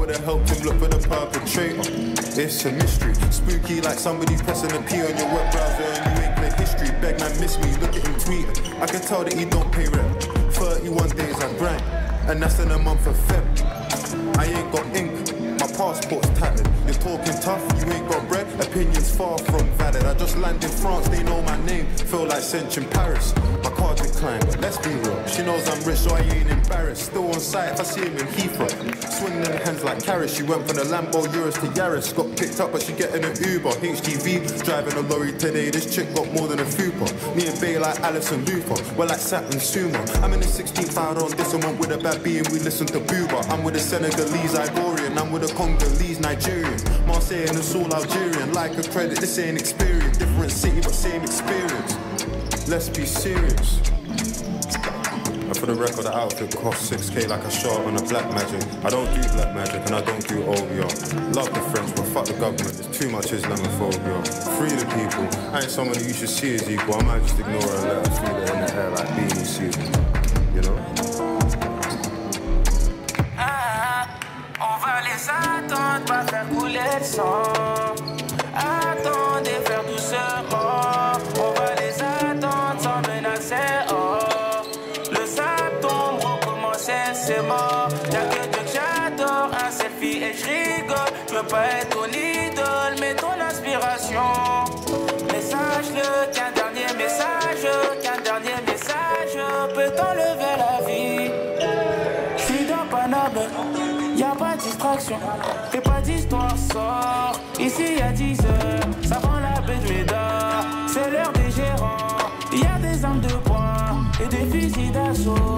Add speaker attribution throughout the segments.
Speaker 1: would've helped him look for the perpetrator. It's a mystery, spooky like somebody pressing a P on your web browser and you ain't play history. Beg man miss me, look at him tweeting. I can tell that he don't pay rent. 31 days I grind, and that's in a month of Feb. I ain't got ink, my passport's tattered. You're talking tough, you ain't got bread. Opinions far from valid. I just landed in France, they know my name. Feel like Cinch in Paris. My card declined, but let's be real. She knows I'm rich, so I ain't embarrassed. Still on site if I see him in Heathrow. Swinging them hands like carrots. She went from the Lambo Urus to Yaris. Got picked up, but she getting an Uber. HGV, driving a lorry today. This chick got more than a fupa. Me and Bay like Alison Luther. We're like Saturn Sumo. I'm in the 16th out on this. I went with a bad B and we listen to Booba. I'm with a Senegalese Ivorian. I'm with a Congolese Nigerian. Marseille and it's all Algerian. Like a credit, this ain't experience. Different city, but same experience. Let's be serious. And for the record, the outfit cost 6K like a shot on a black magic. I don't do black magic and I don't do OVR. Love the French, but fuck the government. There's too much Islamophobia. Free the people. I ain't someone that you should see as equal. I might just ignore her and let her feel it in the hair like beanie suit. You know?
Speaker 2: On va les attendre, pas faire couler le sang. Attendez, faire doucement. On va les attendre sans menacer. Oh. Le sable tombe, recommencer, c'est mort. Y'a que Dieu que j'adore, un selfie et je rigole. Je veux pas être ton idole, mais ton inspiration. Message-le, qu'un dernier message peut t'enlever la vie. J'suis dans Paname. Y'a pas de distraction, fais pas d'histoire, sort. Ici y'a 10 heures, ça vend la baie de Médard. C'est l'heure des gérants, y'a des armes de poing et des fusils d'assaut.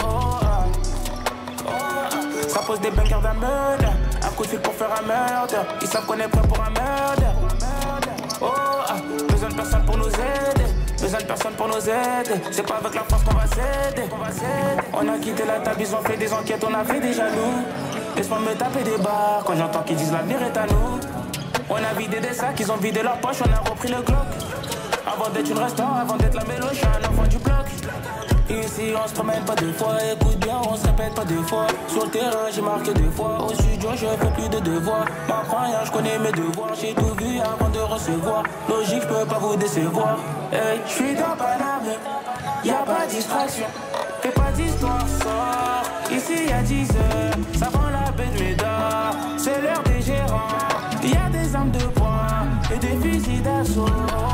Speaker 2: Ça pose des bunkers d'un meurtre, un coup de fil pour faire un meurtre. Ils savent qu'on est prêt pour un meurtre. Besoin de personne pour nous aider. Besoin de personne pour nous aider. C'est pas avec la force qu'on va s'aider. On a quitté la table, ils ont fait des enquêtes, on a fait des jaloux. Laisse-moi me taper des barres quand j'entends qu'ils disent l'avenir est à nous. On a vidé des sacs, ils ont vidé leurs poches, on a repris le Glock. Avant d'être une restaurant, avant d'être la mélo, je suis un enfant du bloc. Ici on se promène pas deux fois, écoute bien, on se répète pas deux fois. Sur le terrain j'ai marqué deux fois, au studio je fais plus de devoirs. M'apprends rien, je connais mes devoirs, j'ai tout vu avant de recevoir. Logique, je peux pas vous décevoir. Hey, je suis dans Paname, y'a pas de distraction. Fais pas d'histoire, sort. Ici y'a 10 heures, ça vend la baie de Médard. C'est l'heure des gérants, y'a des armes de poing et des fusils d'assaut.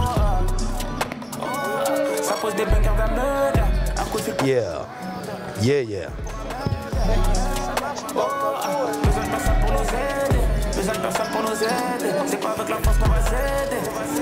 Speaker 2: Ça pose des bunkers d'un meurtre.
Speaker 3: Yeah.
Speaker 2: Besoin de personne pour nous aider. Besoin de personne pour nous aider. C'est pas avec la force qu'on va s'aider.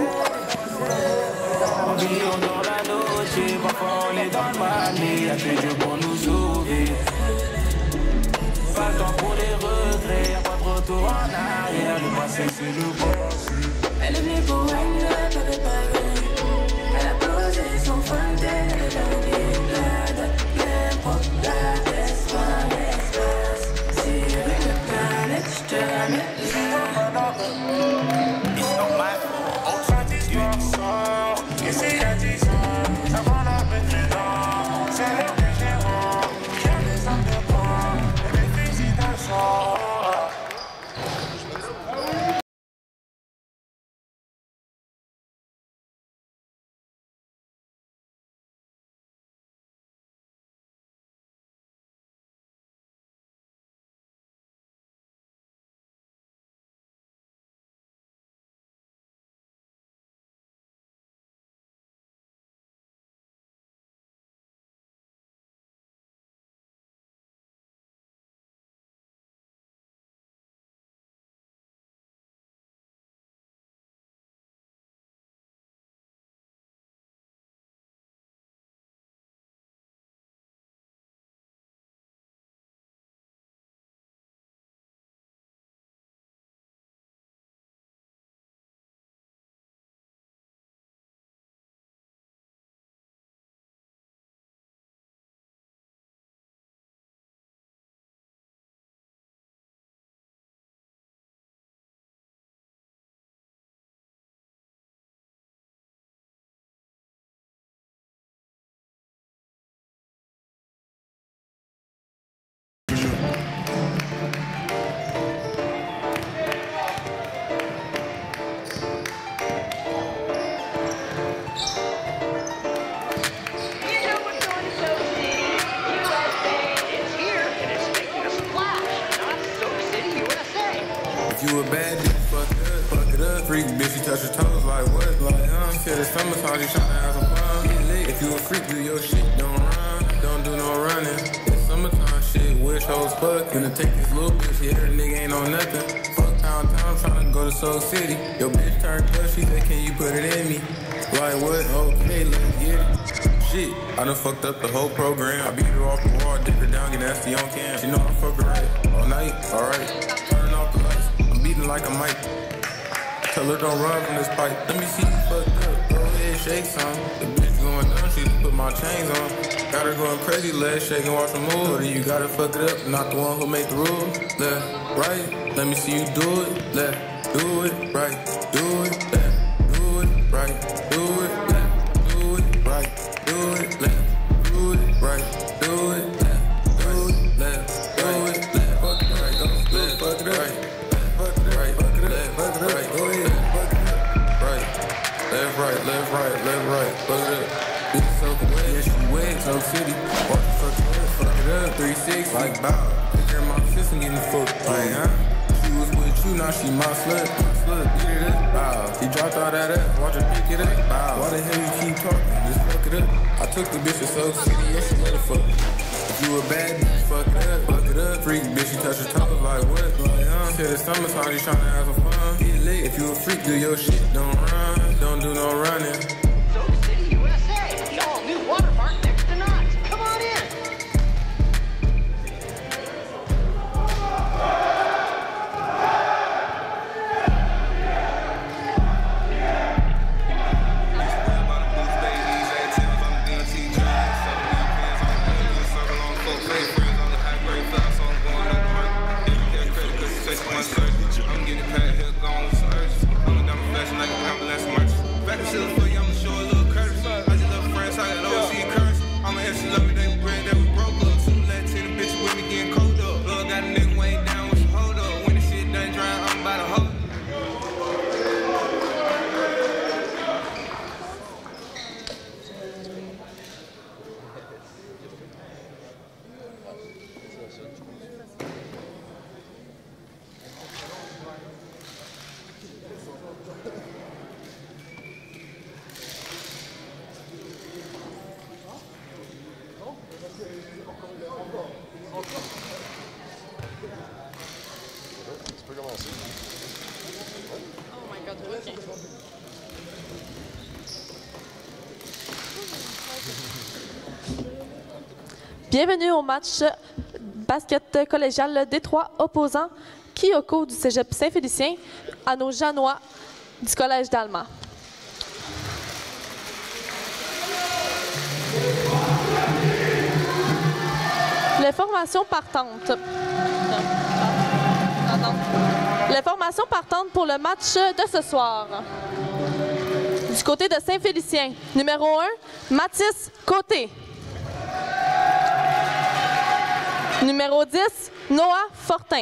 Speaker 2: On vit, on dort la noche. Parfois on est dans le mal, mais y'a que Dieu pour nous sauver. Pas le temps pour les regrets. Y'a pas de retour en arrière. Le passé c'est le passé.
Speaker 4: Elle est venue pour elle, elle avait pas venu. Elle a posé son fontaine, elle est venue.
Speaker 3: you a bad bitch, fuck it up. Freak bitch, you touch your toes like what? Like, said it's summertime, you tryna have some fun. Get lit. If you a freak, do your shit, don't run. Don't do no running. It's summertime shit, wish hoes fuck. Gonna take this little bitch, yeah, her nigga ain't on nothing. Fuck town, tryna go to Soul City. Your bitch turned up, she said, can you put it in me? Like what? Okay, let's get it. Shit, I done fucked up the whole program. I beat her off the wall, dip her down, get nasty on cam. She know I fuck her right all night, alright. Turn off the lights, I'm beating like a mic. Tell her don't run from this pipe. Let me see you fucked up, go ahead, shake some. The bitch going down, she just put my chains on. Got her going crazy, legs shaking, watch her move. Or you gotta fuck it up, not the one who make the rules. Left, right, let me see you do it. Left, do it, right, do it, left, do it, right, do it, left, do it, right, do it, left, do it, right, do it, left, do it, left, do it, left, fuck it right, left, fuck it right, fuck it right, fuck it left, fuck it right, go ahead, fuck it up, right, left, right, left, right, left, right, fuck it up. Bitch so wet, yeah, she wet, so city. Walk the fuck it up, 360, like bow. Take care of my sis and getting the fuck, like, She was with you, now she my slut, beat it up, bow. She dropped all that ass, watch her pick it up, bow. Why the hell you keep talking, just fuck it up. I took the bitch to Soul City, yeah, she motherfucker. If you a bad bitch, fuck it up. Freak bitch, you touch your toes like what? Like, said it's summertime, you tryna have some fun. Get lit, if you a freak, do your shit, don't run, don't do no running.
Speaker 5: Soul City, USA, the all-new water park next to Knott's. Come on in.
Speaker 6: Bienvenue au match basket collégial des trois opposants Kyoko du Cégep Saint-Félicien à nos Janois du Collège d'Alma. Les formations partantes. Les formations partantes pour le match de ce soir. Du côté de Saint-Félicien, numéro 1, Mathis Côté. Numéro 10, Noah Fortin.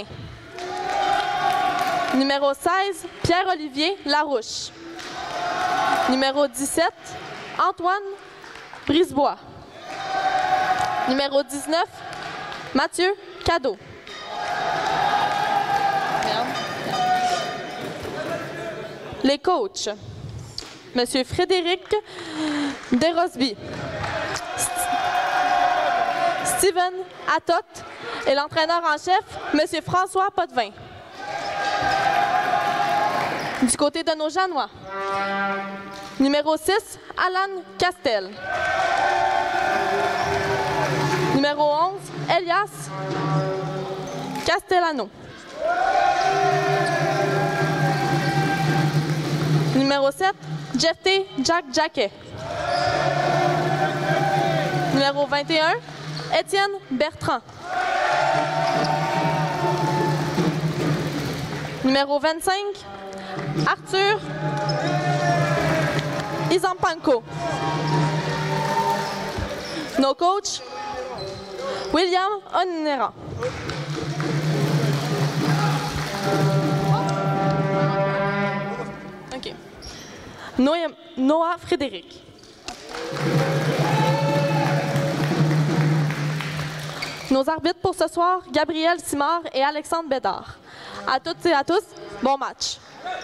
Speaker 6: Numéro 16, Pierre-Olivier Larouche. Numéro 17, Antoine Brisebois. Numéro 19, Mathieu Cadeau. Les coachs, Monsieur Frédéric Desrosby, Steven Attotte et l'entraîneur en chef, Monsieur François Potvin. Du côté de nos Janois, numéro 6, Alan Castel. Numéro 11, Elias Castellano. Numéro 7, Jeff T. Jack Jacquet. Numéro 21, Étienne Bertrand. Numéro 25, Arthur Izampanko. Nos coachs, William Onera. OK. Noah Frédéric. Nos arbitres pour ce soir, Gabriel Simard et Alexandre Bédard. À toutes et à tous, bon match.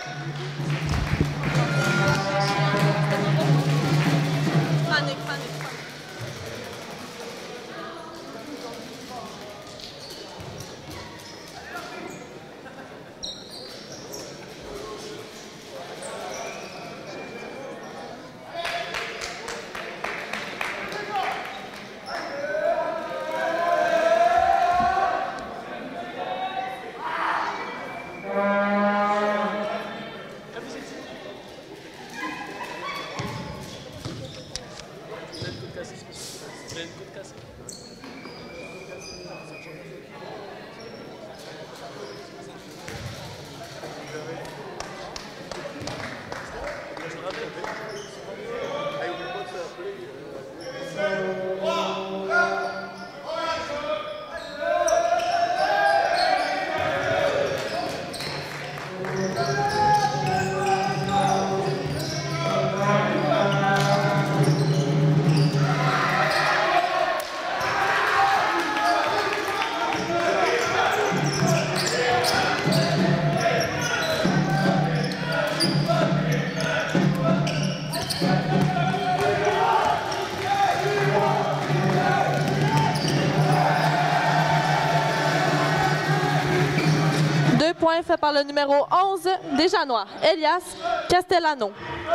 Speaker 6: Point fait par le numéro 11 des Janois, Elias Castellano.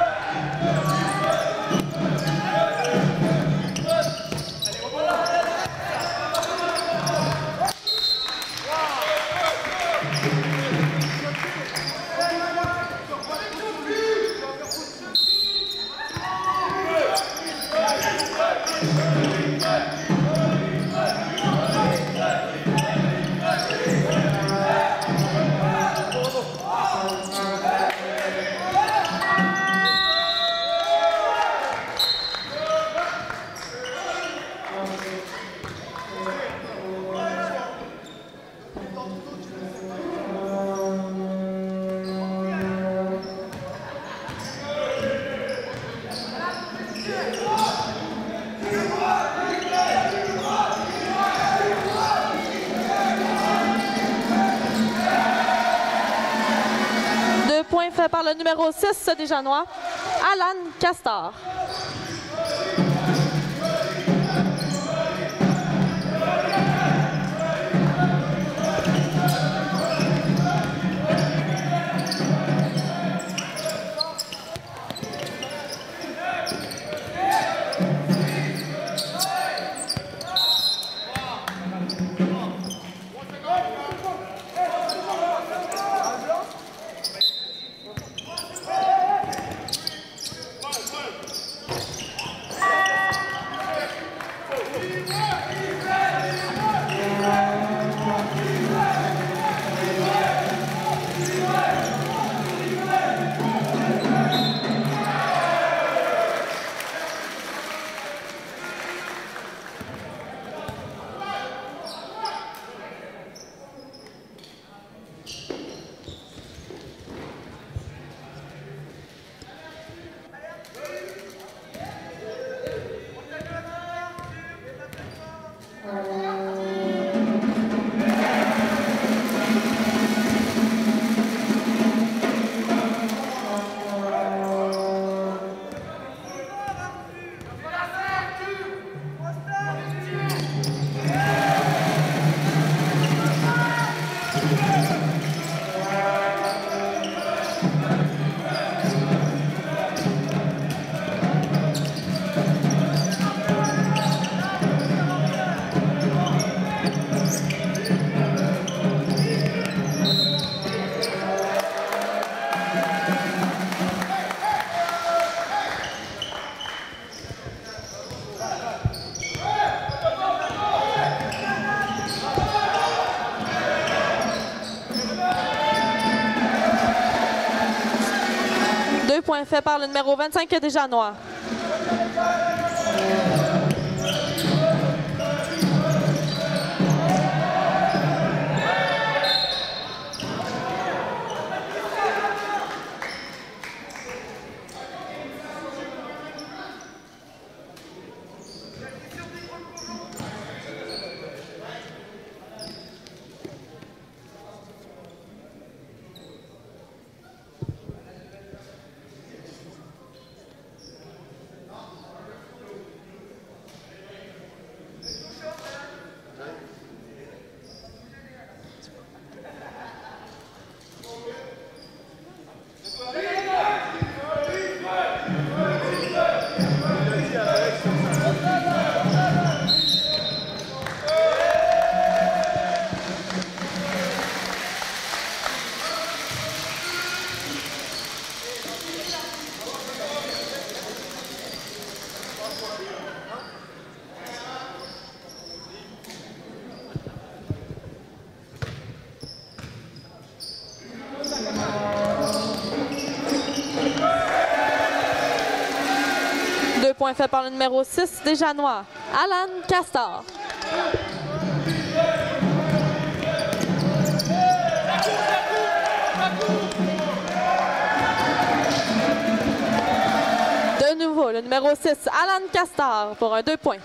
Speaker 6: Point fait par le numéro 6 des Janois, Alan Castor. Point fait par le numéro 25 des Janois. points faits par le numéro 6 des Janois, Alan Castor. De nouveau, le numéro 6, Alan Castor, pour un 2 points.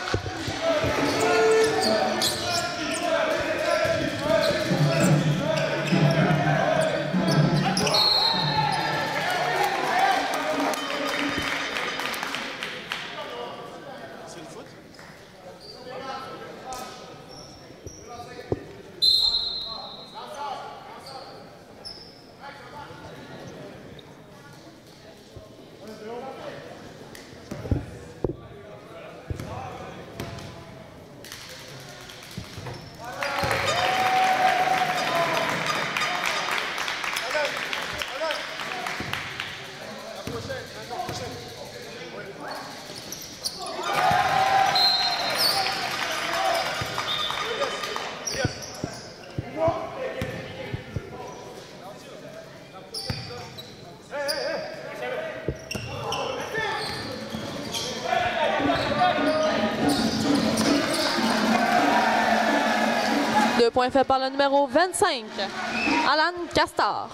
Speaker 6: Point fait par le numéro 25, Alan Castor.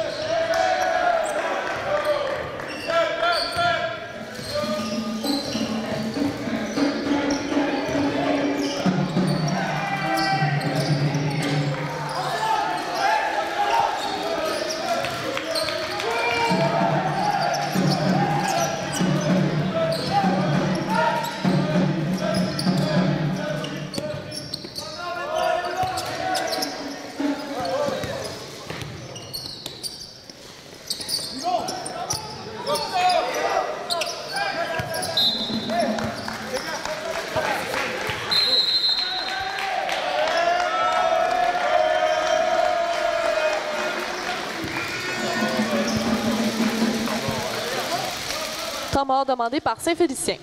Speaker 6: Temps mort demandé par Saint-Félicien.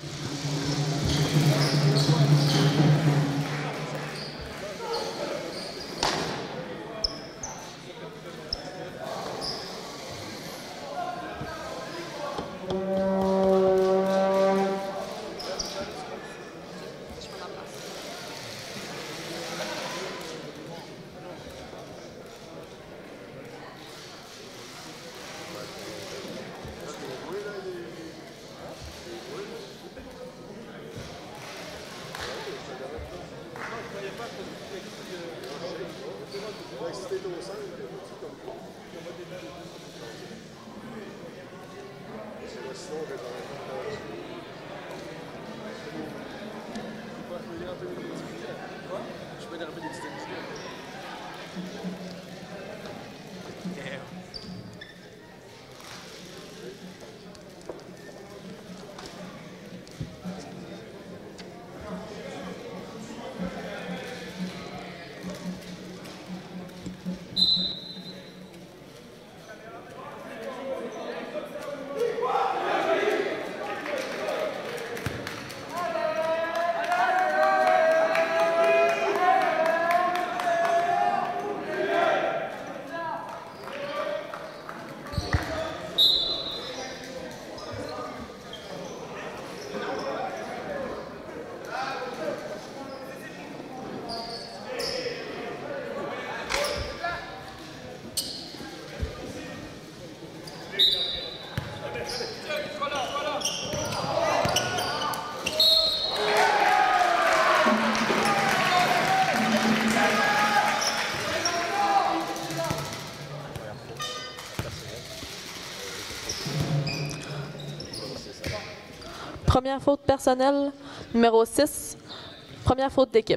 Speaker 6: Première faute personnelle, numéro 6. Première faute d'équipe.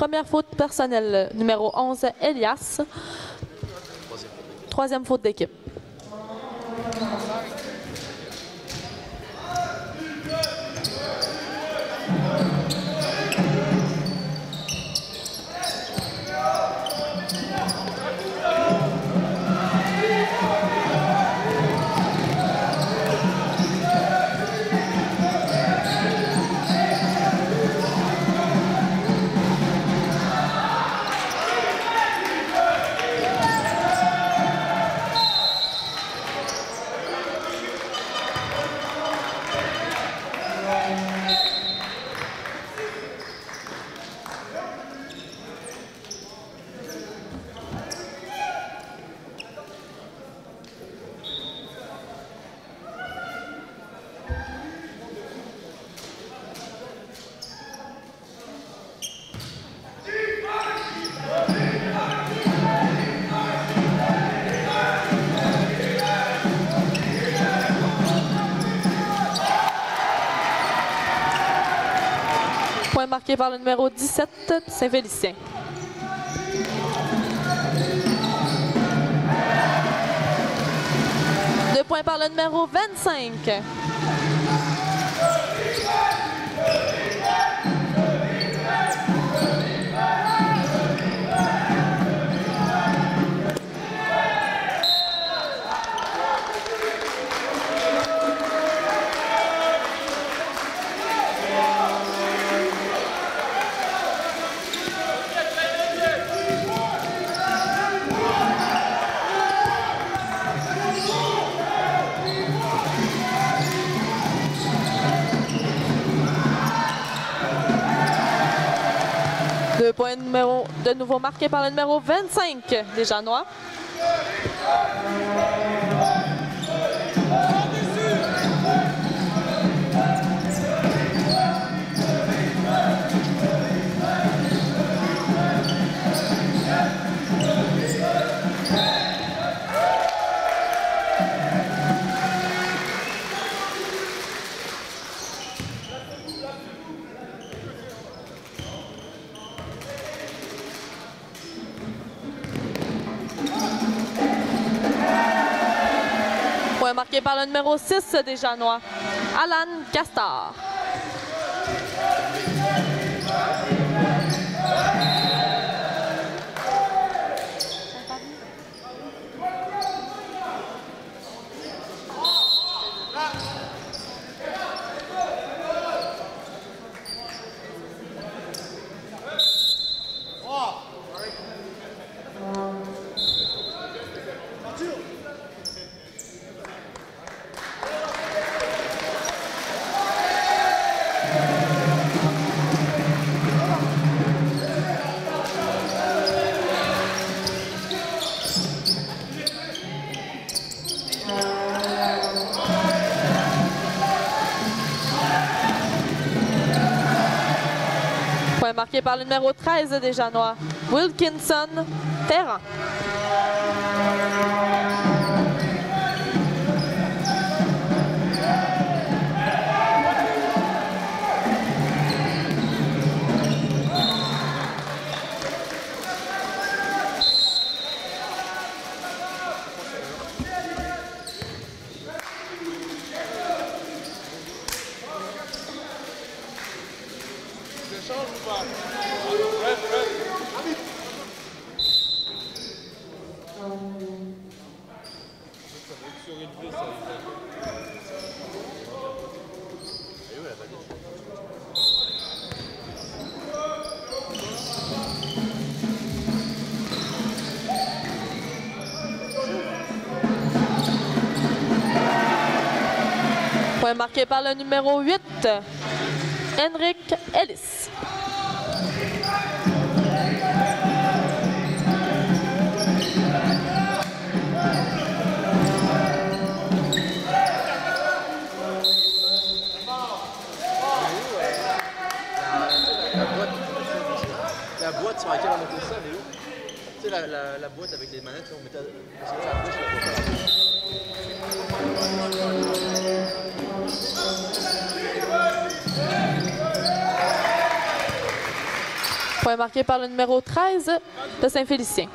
Speaker 6: Première faute personnelle, numéro 11, Elias. Troisième faute d'équipe. Point marqué par le numéro 17, Saint-Félicien. Deux points par le numéro 25. Deux points de nouveau marqués par le numéro 25 des Janois. Point marqué par le numéro 6 des Janois, Alan Castor. Point marqué par le numéro 13 des Janois, Wilkinson Ferrand. Point marqué par le numéro 8, Henrik Ellis.
Speaker 7: La boîte sur laquelle on mettait ça, elle est où? Tu sais, la boîte avec les manettes, on mettait la flèche,
Speaker 6: Point marqué par le numéro 13 de Saint-Félicien.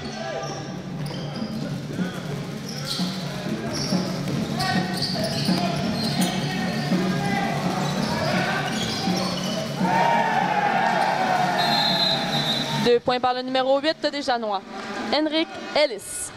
Speaker 6: Deux points par le numéro 8 des Janois, Henrik Ellis.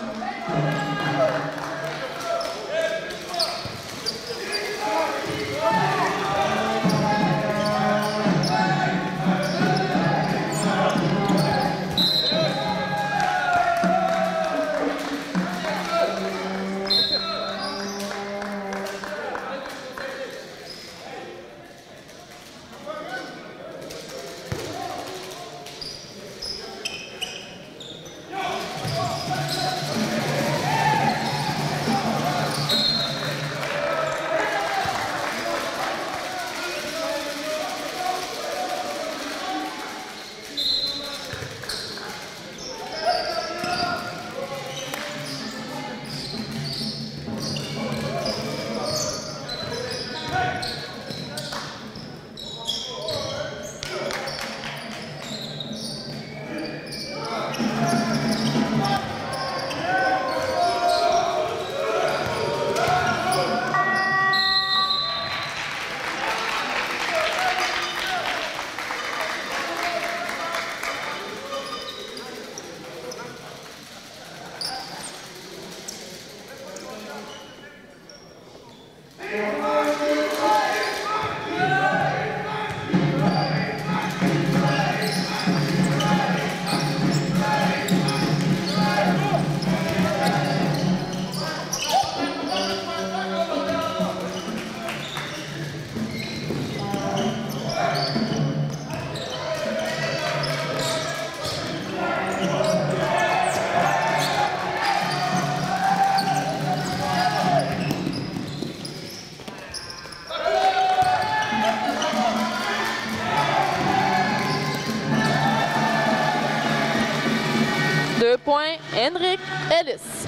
Speaker 6: Point Henrik Ellis.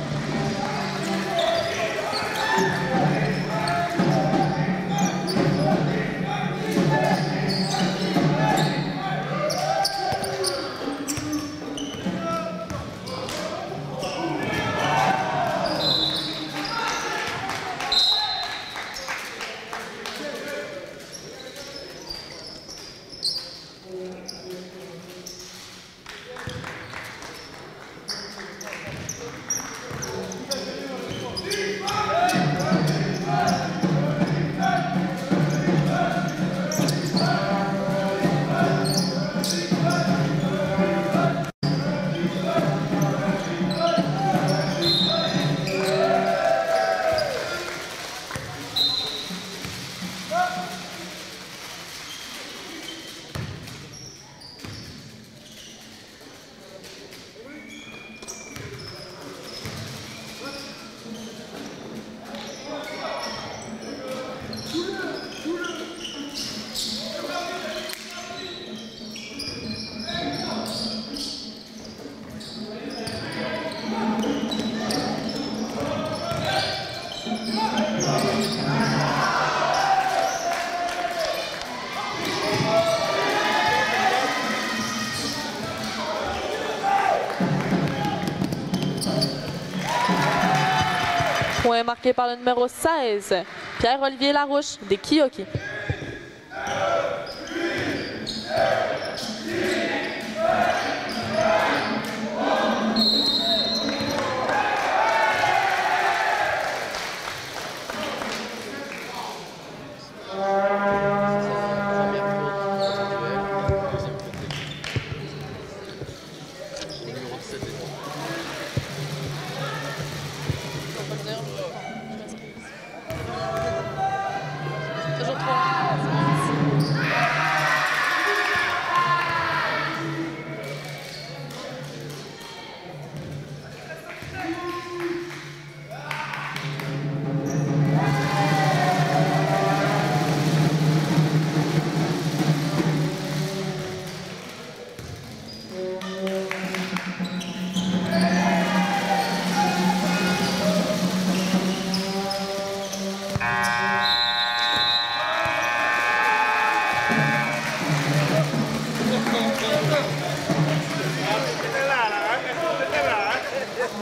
Speaker 6: Point marqué par le numéro 16, Pierre-Olivier Larouche des Kiyoki. Toujours 3.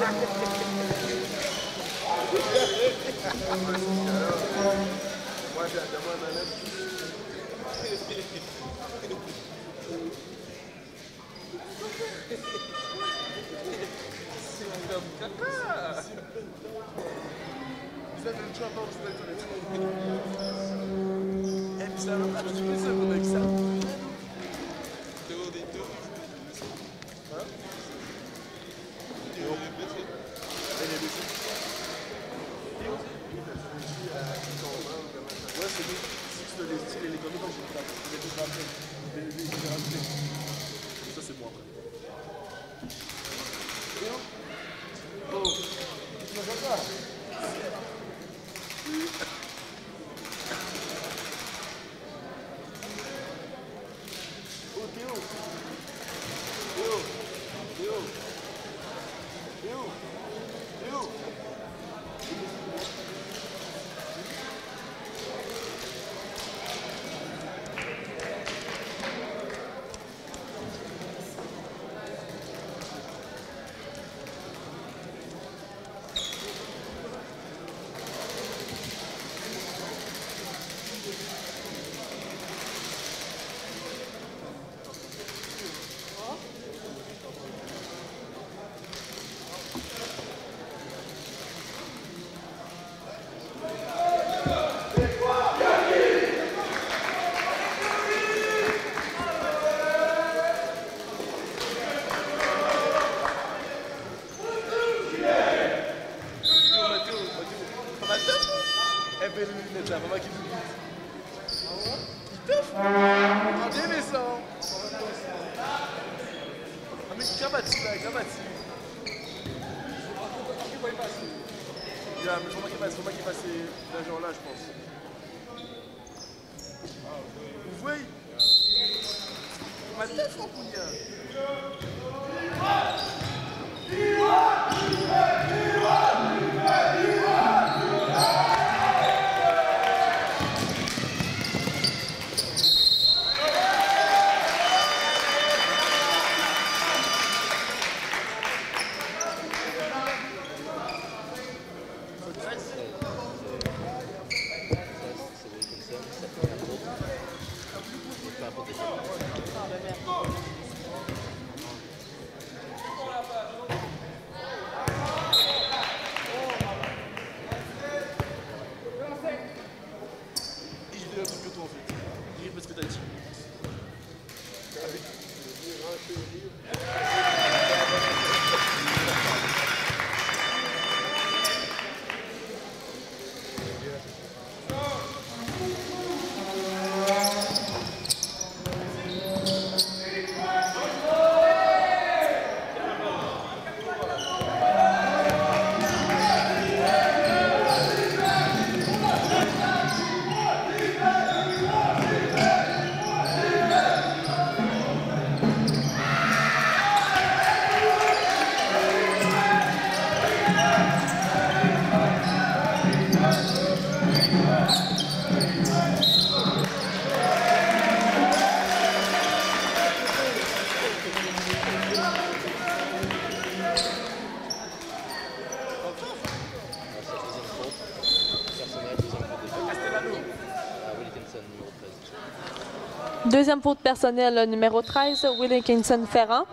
Speaker 6: Deuxième faute personnelle, numéro 13, Wilkinson Ferrand.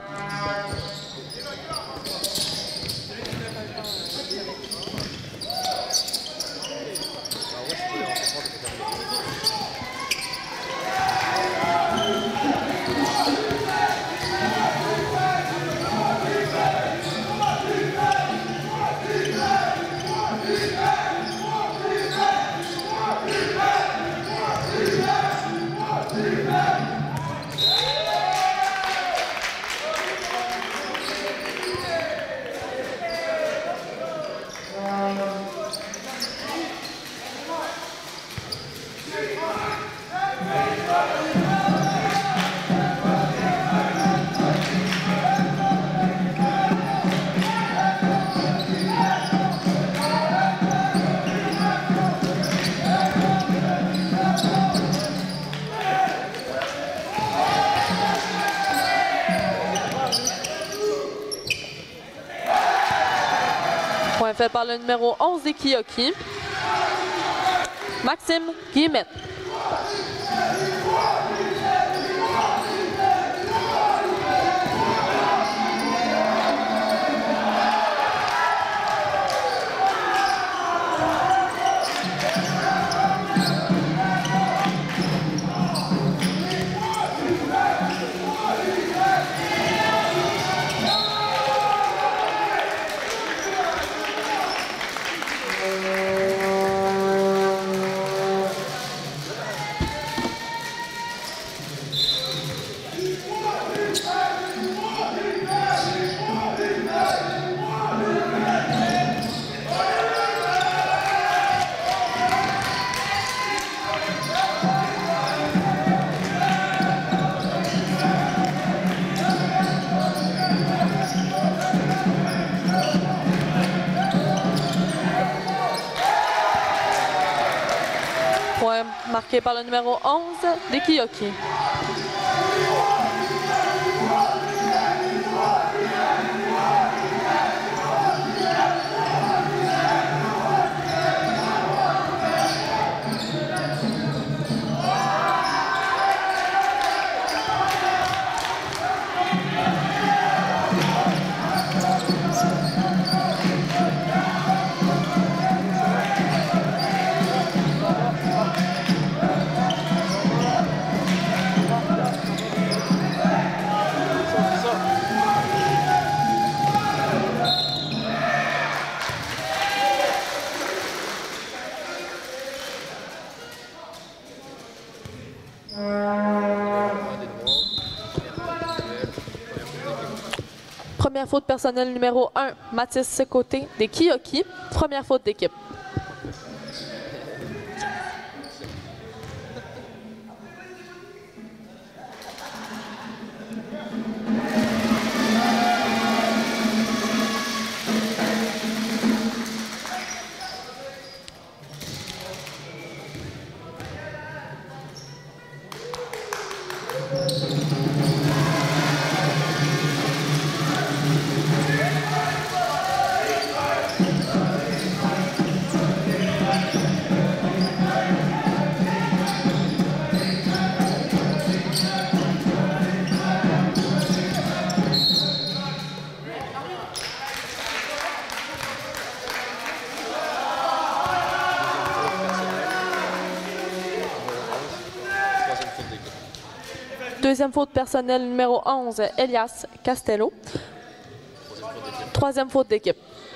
Speaker 6: Point fait par le numéro 11 des Kiyoki, Maxime Guillemette. Point marqué par le numéro 11 des Kiyoki. Première faute personnelle numéro 1, Mathis Côté des Kiyoki. Première faute d'équipe. Deuxième faute personnelle numéro 11, Elias Castello. Troisième faute d'équipe.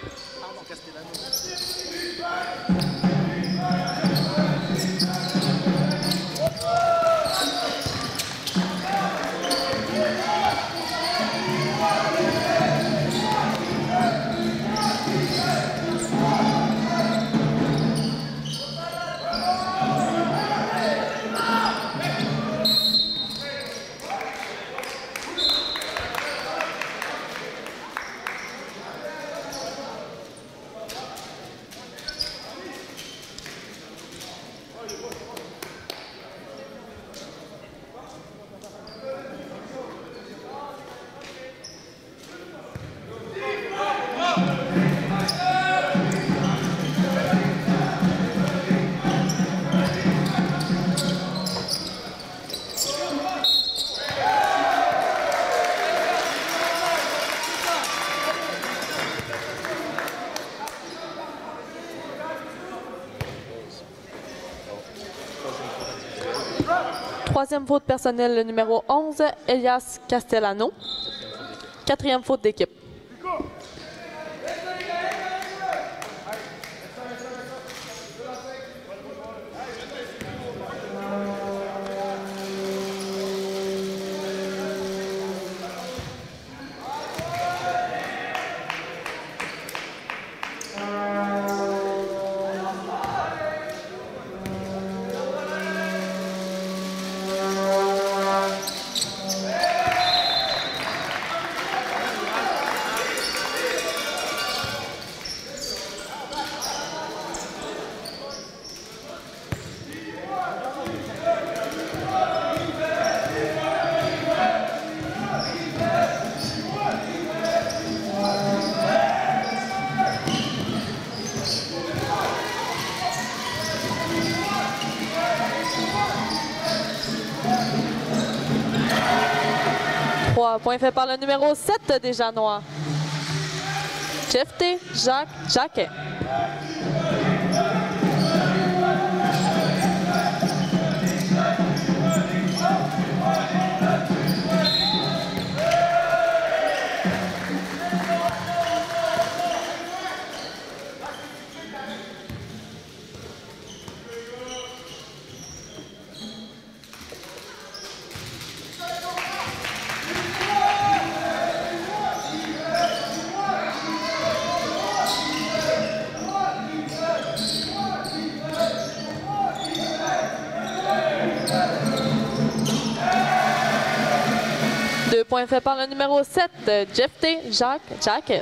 Speaker 6: Troisième faute personnelle, le numéro 11, Elias Castellano. Quatrième faute d'équipe. Point fait par le numéro 7 des Janois. Jeff T. Jacques Jacquet. Point fait par le numéro 7, Jeff T. Jacques Jacquet.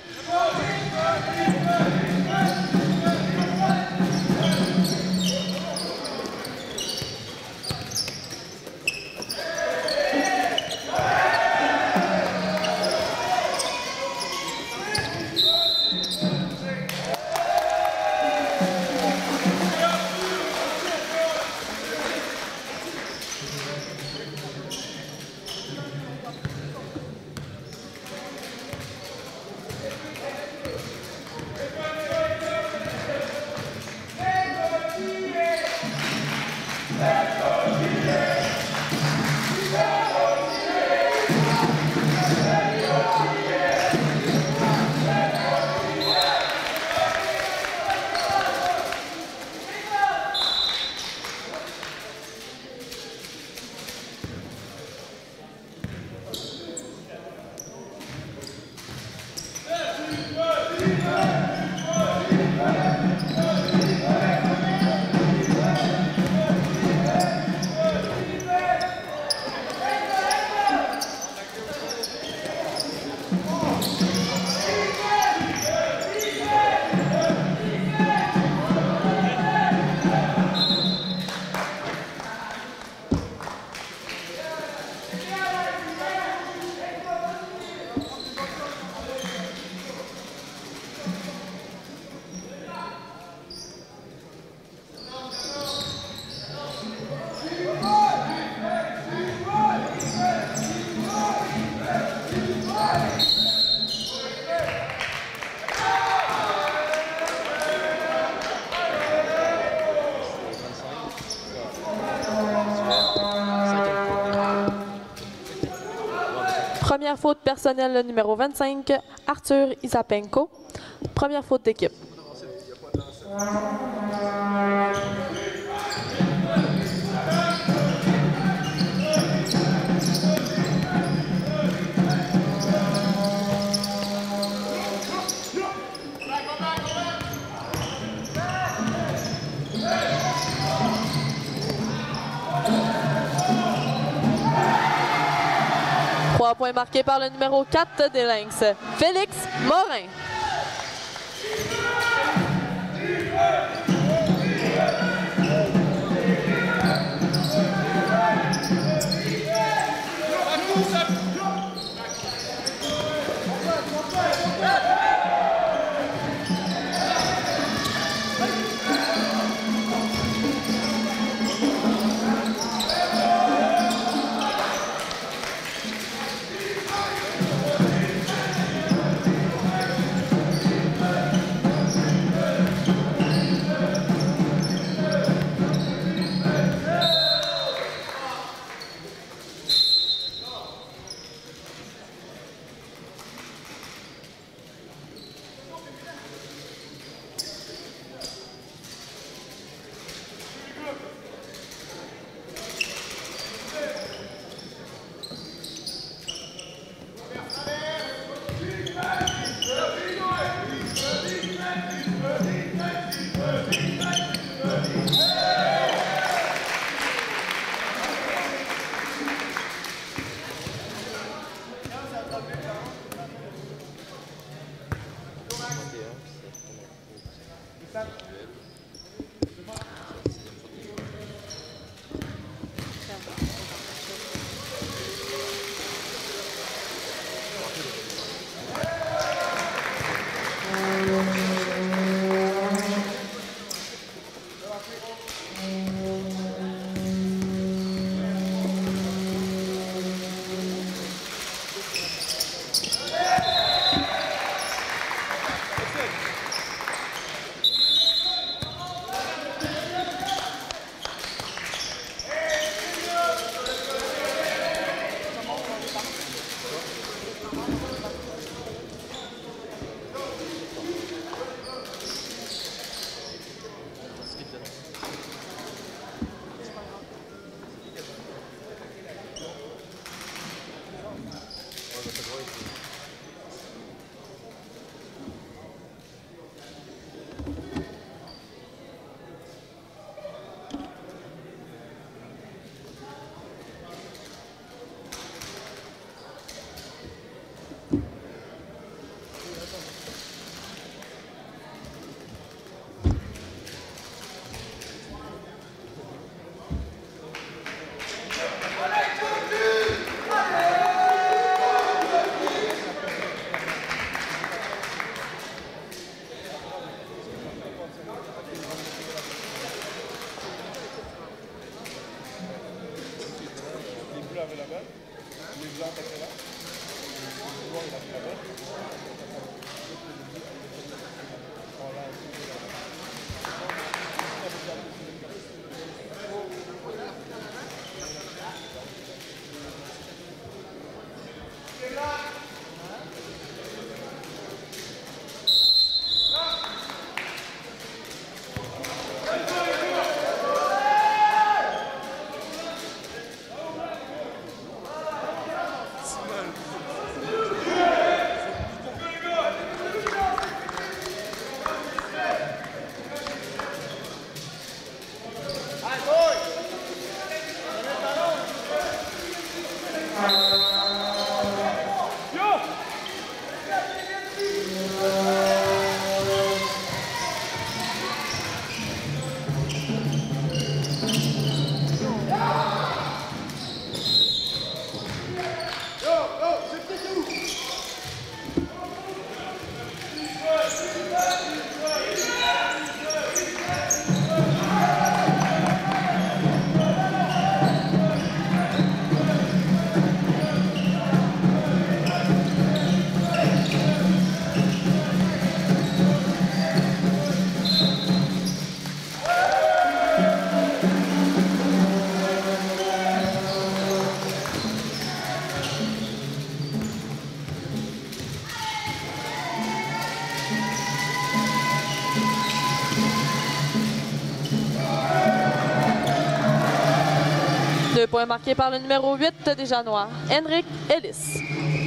Speaker 6: Première faute personnelle, le numéro 25, Arthur Isapenko. Première faute d'équipe. Point marqué par le numéro 4 des Lynx, Félix Morin. 2 points marqués par le numéro 8 des Janois, Henrik Ellis.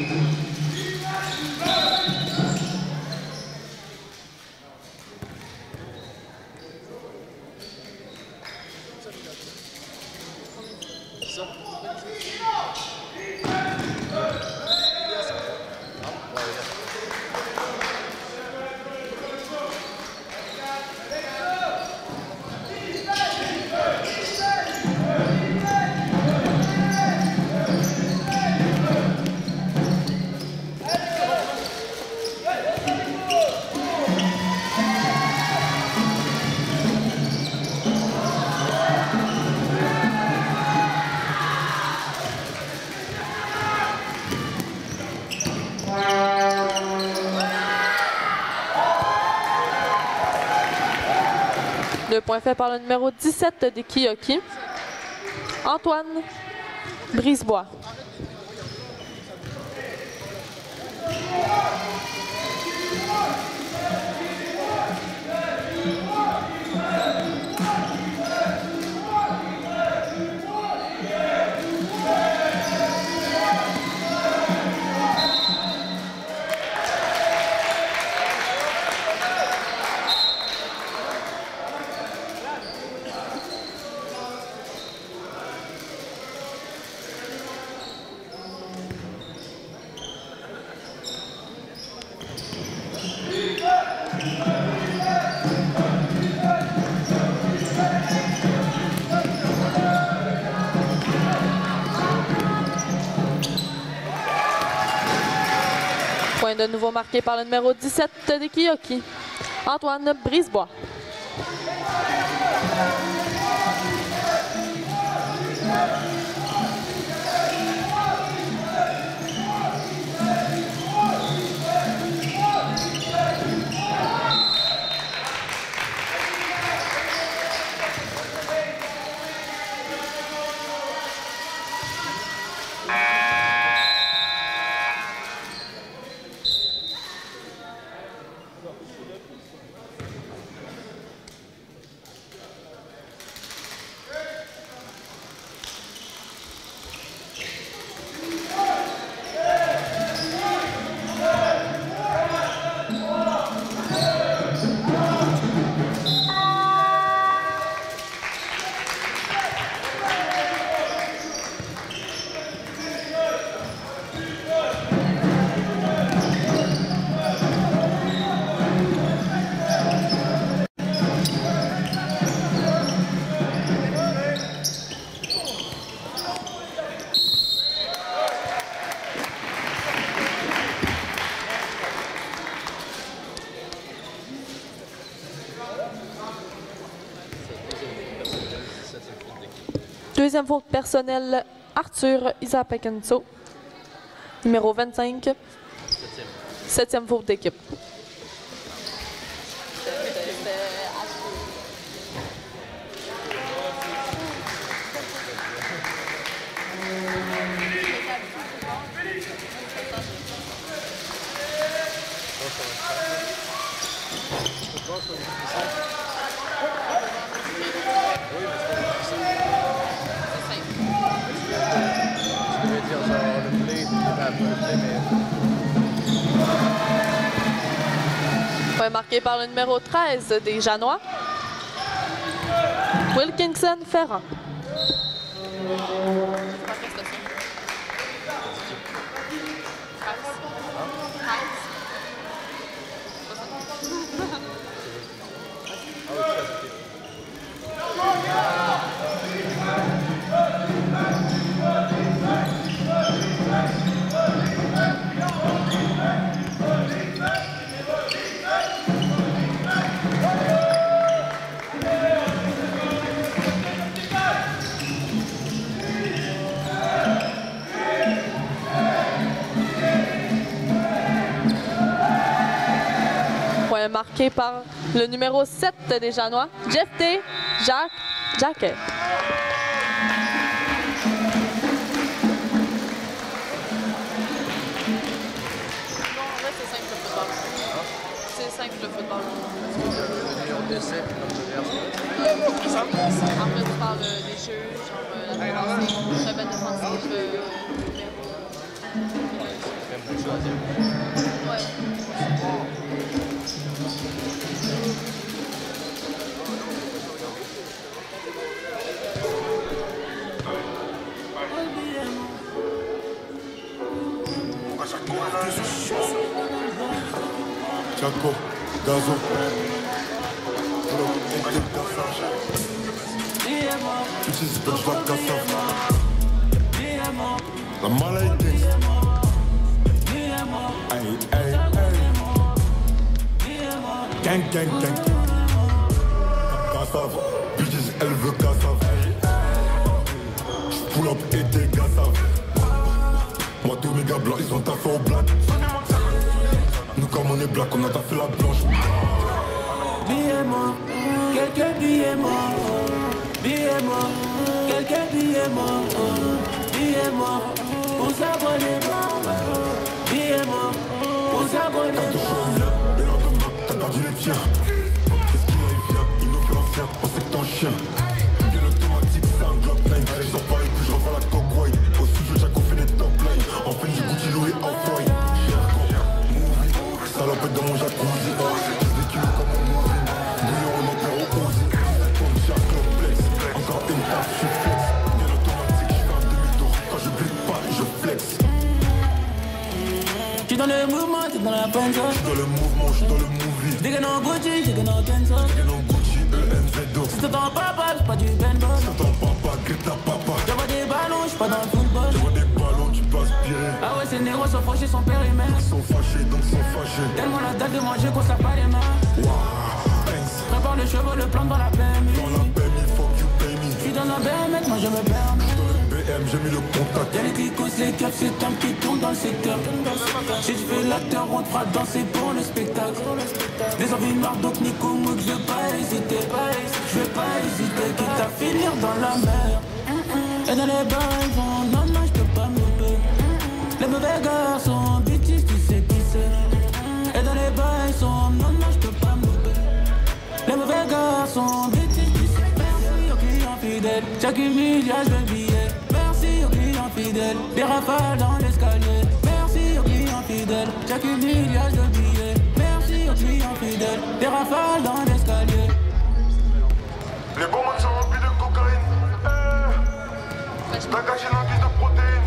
Speaker 6: Point fait par le numéro 17 des Kiyoki, Antoine Brisebois. Point de nouveau marqué par le numéro 17 des Kiyoki, Antoine Brisebois. Deuxième faute personnelle Arthur Isapekenso, numéro 25, 7e faute d'équipe. Point marqué par le numéro 13 des Janois, Wilkinson Ferrand. Point marqué par le numéro 7 des Janois, Jeff T. Jacquet. C'est simple le football. Après, tu parles des jeux, genre la défense, très belle défensive, ouais.
Speaker 1: Chaco, Gazo. Bitches, bitch, fuck us La maladie. Aïe, aïe, aïe. Gang, gang, gang. Gassave. Bitches, elle veut Gassave. Pull up et des Gassave. Moi, tous mes gars blancs, ils ont taffé au black. Nous comme on est black, on a taffé la blanche.
Speaker 2: Billets morts, quelques billets morts. Billets morts, quelques billets morts. Billets morts, pour s'abonner. Billets morts, pour s'abonner.
Speaker 1: T'as perdu les tiens. Qu'est-ce qu'il a, il vient, il nous fait l'ancien. On sait que t'es un chien. Bien automatique, c'est un Glock 9. Allez, j'en parle et puis je revois la coque white. Au studio, Jaco fait des top lines. En fait, j'ai Gucci loué en foil. Salopette dans mon jacuzzi. J'ai des kilos comme un movie. Bouillon en opéro Uzi. Comme Jacques Loplex. Encore une taf, je flex. Bien automatique, je fais un demi-tour. Quand je blinde pas, je flex.
Speaker 2: J'suis dans le mouvement, t'es dans la pente.
Speaker 1: J'suis dans le mouvement, j'suis dans le movie.
Speaker 2: J'dégaine en Gucci, j'dégaine en Kenzo.
Speaker 1: J'dégaine en Gucci, ENZO.
Speaker 2: Si t'entends papa, j'suis pas du bendo.
Speaker 1: Si t'entends papa, grita papa.
Speaker 2: J'envoie des ballons, j'suis pas dans le football.
Speaker 1: J'envoie des ballons, tu peux aspirer.
Speaker 2: Ah ouais, ces négros sont fâchés, sont périmètres.
Speaker 1: Ils sont fâchés, donc sont fâchés.
Speaker 2: Tellement la dalle de manger qu'on s'appelle pas les mains.
Speaker 1: Waouh, thanks.
Speaker 2: Prépare le cheveu, le plan dans la PMI.
Speaker 1: Dans la BMI, fuck you, pay me.
Speaker 2: J'suis dans un BMX, moi je me permets.
Speaker 1: Dans le BM, j'ai mis le contact.
Speaker 2: Y'a les clicos, les caps, c'est un qui tourne dans le secteur. Si je fais l'acteur, on te fera danser pour le spectacle. Des envies marques, donc Nico Mouk, je vais pas hésiter. Je vais pas hésiter, quitte à finir dans la mer. Et dans les bars, ils vont, non, je peux pas me louper. Les mauvais garçons, bitches, tu sais qui c'est. Et dans les bars, ils sont, non, je peux pas me louper. Les mauvais garçons, bitches, tu sais. Merci aux clients fidèles, chaque milliard, je veux le billet. Merci aux clients fidèles, des rafales dans l'escalier. Merci aux clients fidèles, chaque milliard, je veux le billet. Merci aux clients fidèles, des rafales dans l'escalier.
Speaker 1: Les bons mots sont remplis de cocaïne. T'as gâché l'anguille de protéines.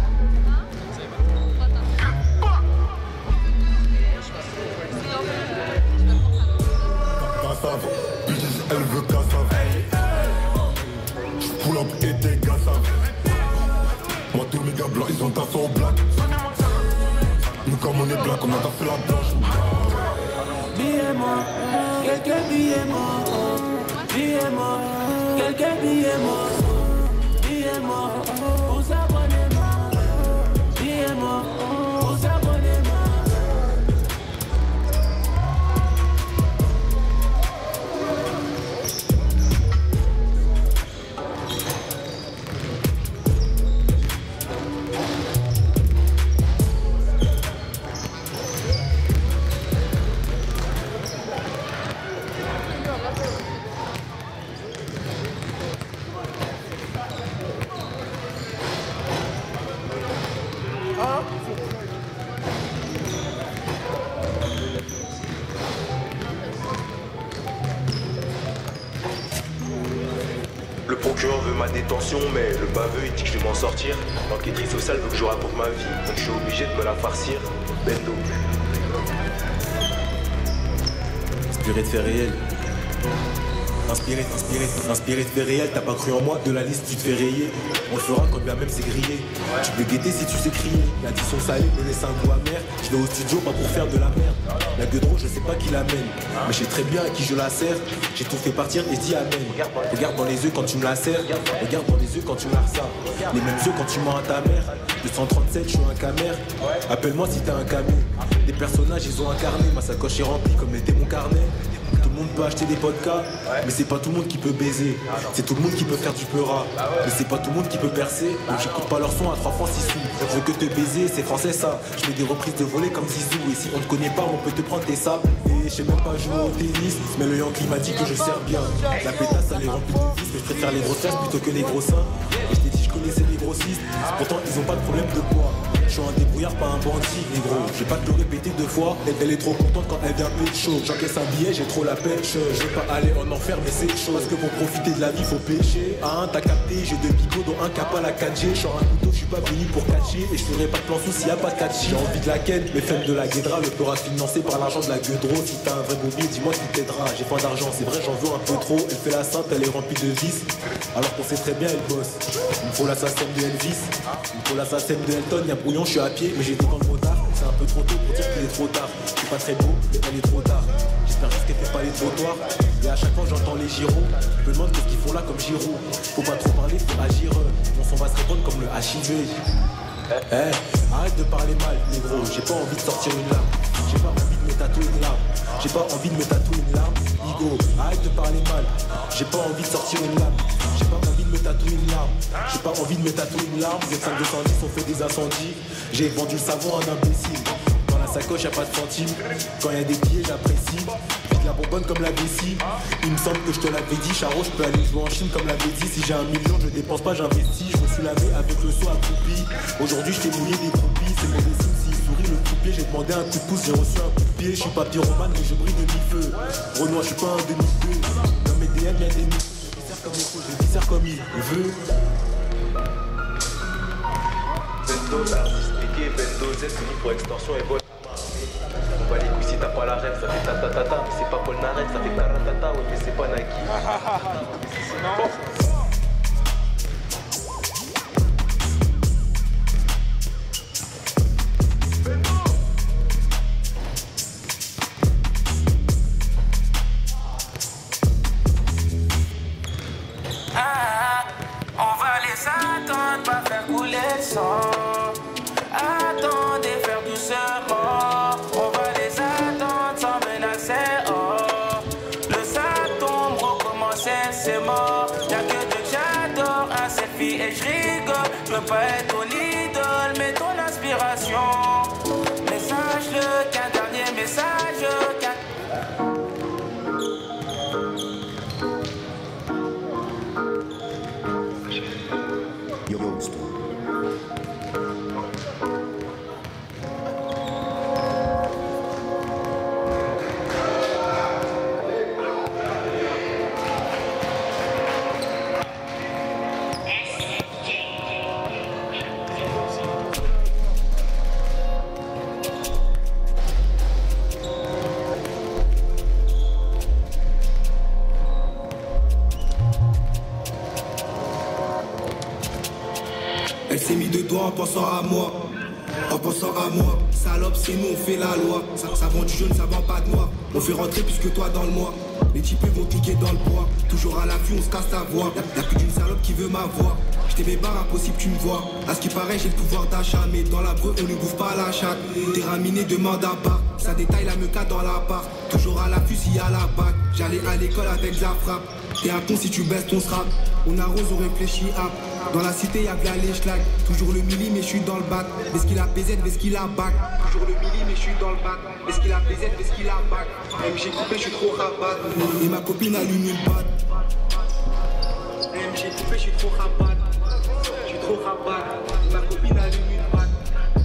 Speaker 1: Gassave, bitches, elle veut Gassave. J'pull up et des Gassave. Moi tous mes gars blancs, ils ont taffé au black. Nous comme on est black, on a taffé la blanche.
Speaker 2: Billets morts, quelques billets morts. Billets morts, quelques billets morts. Billets morts, pour ça.
Speaker 8: procureur veut ma détention, mais le baveux il dit que je vais m'en sortir. L'enquêtrice sociale veut que je raconte ma vie, donc je suis obligé de me la farcir. Bendo. Inspiré de faits réels. Inspiré de faits réels, t'as pas cru en moi, de la liste tu te fais rayer. On le fera quand bien même c'est grillé. Tu peux guetter si tu sais crier. L'addition salée me laisse un goût amer. Je vais au studio pas pour faire de la merde. La gueudreau je sais pas qui l'amène, mais je sais très bien à qui je la sers. J'ai tout fait partir et je dis amen. Regarde dans les yeux quand tu me la sers. Regarde dans les yeux quand tu me la ressens. Les mêmes yeux quand tu mens à ta mère. 237 je suis un camère. Appelle-moi si t'as un camé. Des personnages ils ont incarné. Ma sacoche est remplie comme était mon carnet. Tout le monde peut acheter des podcasts, mais c'est pas tout le monde qui peut baiser. C'est tout le monde qui peut faire du pleura, mais c'est pas tout le monde qui peut percer. Donc j'écoute pas leur son à 3 francs 6 sous. Je veux que te baiser, c'est français ça. Je fais des reprises de volets comme Zizou. Et si on te connaît pas, on peut te prendre tes sables. Et je sais même pas jouer au tennis, mais le Yankee m'a dit que je sers bien. La pétasse elle est remplie de vis, mais je préfère les grosses fesses plutôt que les gros seins. Et je t'ai dit je connaissais les grossistes, pourtant ils ont pas de problème de poids. Je suis un débrouillard, pas un bandit, négro. J'ai pas te le répéter 2 fois. Elle est trop contente quand elle vient pécho. J'encaisse un billet, j'ai trop la pêche. Je veux pas aller en enfer, mais c'est chaud. Parce que pour profiter de la vie, faut pêcher. Ah, t'as capté, j'ai 2 bigots, dont un cap à la 4G. J'sors un couteau, je suis pas venu pour catcher. Et je ferai pas de plan sous s'il y a pas de catch. J'ai envie de la ken, mais femme de la guédra. Le peur à financer par l'argent de la gueudreau. Si t'as un vrai bourbier, dis-moi qui t'aidera. J'ai pas d'argent, c'est vrai, j'en veux un peu trop. Elle fait la sainte, elle est remplie de vices. Alors qu'on sait très bien, elle bosse. Il me faut l'assassin de Elvis. Il me faut l'assassin de Elton. Y'a brouillon, je suis à pied, mais j'ai dans le motard, c'est un peu trop tôt pour dire qu'il est trop tard. Je suis pas très beau, mais elle est trop tard. J'espère juste qu'elle fait pas les trottoirs. Et à chaque fois j'entends les gyros. Je me demande qu'est-ce qu'ils font là comme gyros. Faut pas trop parler, faut agir. On s'en va se répondre comme le HIV. Arrête de parler mal, négro. J'ai pas envie de sortir une larme. J'ai pas envie de me tatouer une larme. J'ai pas envie de me tatouer une larme. Igo, arrête de parler mal. J'ai pas envie de sortir une larme. J'ai pas envie de me tatouer une larme. J'ai pas envie de me tatouer une larme. Z5 210 on fait des incendies. J'ai vendu le savon à un imbécile. Dans la sacoche y'a pas de centimes. Quand y'a des billets j'apprécie. Puis de la bonbonne comme la vessie. Il me semble que je te l'avais dit. Charo je peux aller jouer en Chine comme l'avait dit. Si j'ai 1 million je dépense pas, j'investis. Je me suis lavé avec le seau accroupi. Aujourd'hui je t'ai mouillé des groupies. C'est mon dessin s'il sourit le coupier. J'ai demandé un coup de pouce, j'ai reçu un coup de pied. Je suis pas pyromane mais je brille de mi-feu. Renoir je suis pas un demi-feu. Dans mes DM y'a des mythes. Je dis sers comme il veut. Bendo, l'artiste Mickey, Bendo, Z, fini pour extorsion et vol. On va les couilles si t'as pas la rêve, ça fait ta, mais c'est pas Paul Narek, ça fait taratata, ouais, mais c'est pas Nike.
Speaker 2: On va les attendre, pas faire couler le sang. Attendez, faire doucement. On va les attendre sans menacer. Oh, le ça tombe, recommencer, c'est mort. Y'a que de j'adore, un selfie et je rigole. Je veux pas être ton idole, mais ton inspiration. Message-le, qu'un dernier message.
Speaker 9: Elle s'est mis de doigts en pensant à moi. En pensant à moi, salope, c'est nous, on fait la loi. Ça vend du jaune, ça vend pas de noir. On fait rentrer plus que toi dans le mois. Les types vont cliquer dans le bois. Toujours à l'affût, on se casse ta voix. Y'a plus d'une salope qui veut ma voix. J't'ai mes barres, impossible, tu me vois. À ce qui paraît, j'ai le pouvoir d'achat. Mais dans la breu, on ne bouffe pas la chatte. T'es raminé, demande à part. Ça détaille la meuca dans l'appart. Toujours à l'affût, s'il y a la bac. J'allais à l'école avec la frappe. T'es un con si tu baisses ton strap. On arrose, on réfléchit à. Dans la cité y'a bien les schlags. Toujours le milli mais je suis dans le bac. Est-ce qu'il a PZ, est-ce qu'il a bac. Toujours le milli mais je suis dans le bac. Est-ce qu'il a PZ, est-ce qu'il a bac. MG coupé, je suis trop rabat. Et ma copine allume une batte. MG coupé, je suis trop rabat. Je suis trop rabat. Ma copine allume une batte.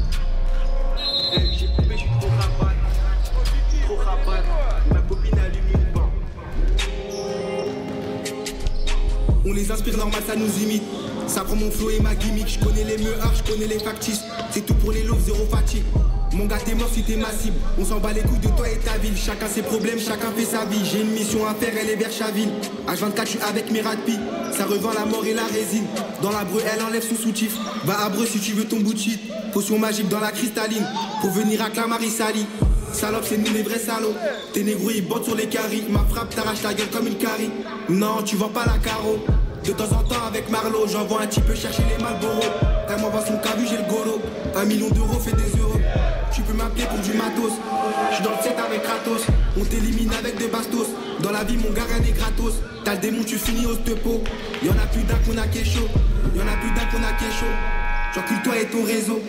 Speaker 9: MG coupé, je suis trop rabat. Trop rabat. Ma copine allume une batte. On les inspire, normal, ça nous imite. Ça prend mon flow et ma gimmick. Je connais les meurs, je connais les factices. C'est tout pour les loves, zéro fatigue. Mon gars, t'es mort si t'es ma cible. On s'en bat les couilles de toi et ta ville. Chacun ses problèmes, chacun fait sa vie. J'ai une mission à faire, elle est vers Chaville. H24, je suis avec mes ratpi. Ça revend la mort et la résine. Dans la breu, elle enlève son soutif. Va à Breu si tu veux ton bout de shit. Potion magique dans la cristalline. Pour venir à Clamary Sali. Salope, c'est nous les vrais salauds. Tes négros, ils bottent sur les caries. Ma frappe t'arrache la gueule comme une carie. Non, tu vends pas la carreau. De temps en temps avec Marlo, j'envoie un petit peu chercher les Malboro. Elle m'envoie son cabu, j'ai le golo. 1 million d'euros fait des euros. Tu peux m'appeler pour du matos. Je suis dans le 7 avec Kratos. On t'élimine avec des bastos. Dans la vie, mon gars, rien n'est gratos. T'as le démon, tu finis au stepo. Y'en a plus d'un qu'on a qui est chaud. Y'en a plus d'un qu'on a qui est chaud. J'encule toi et ton réseau.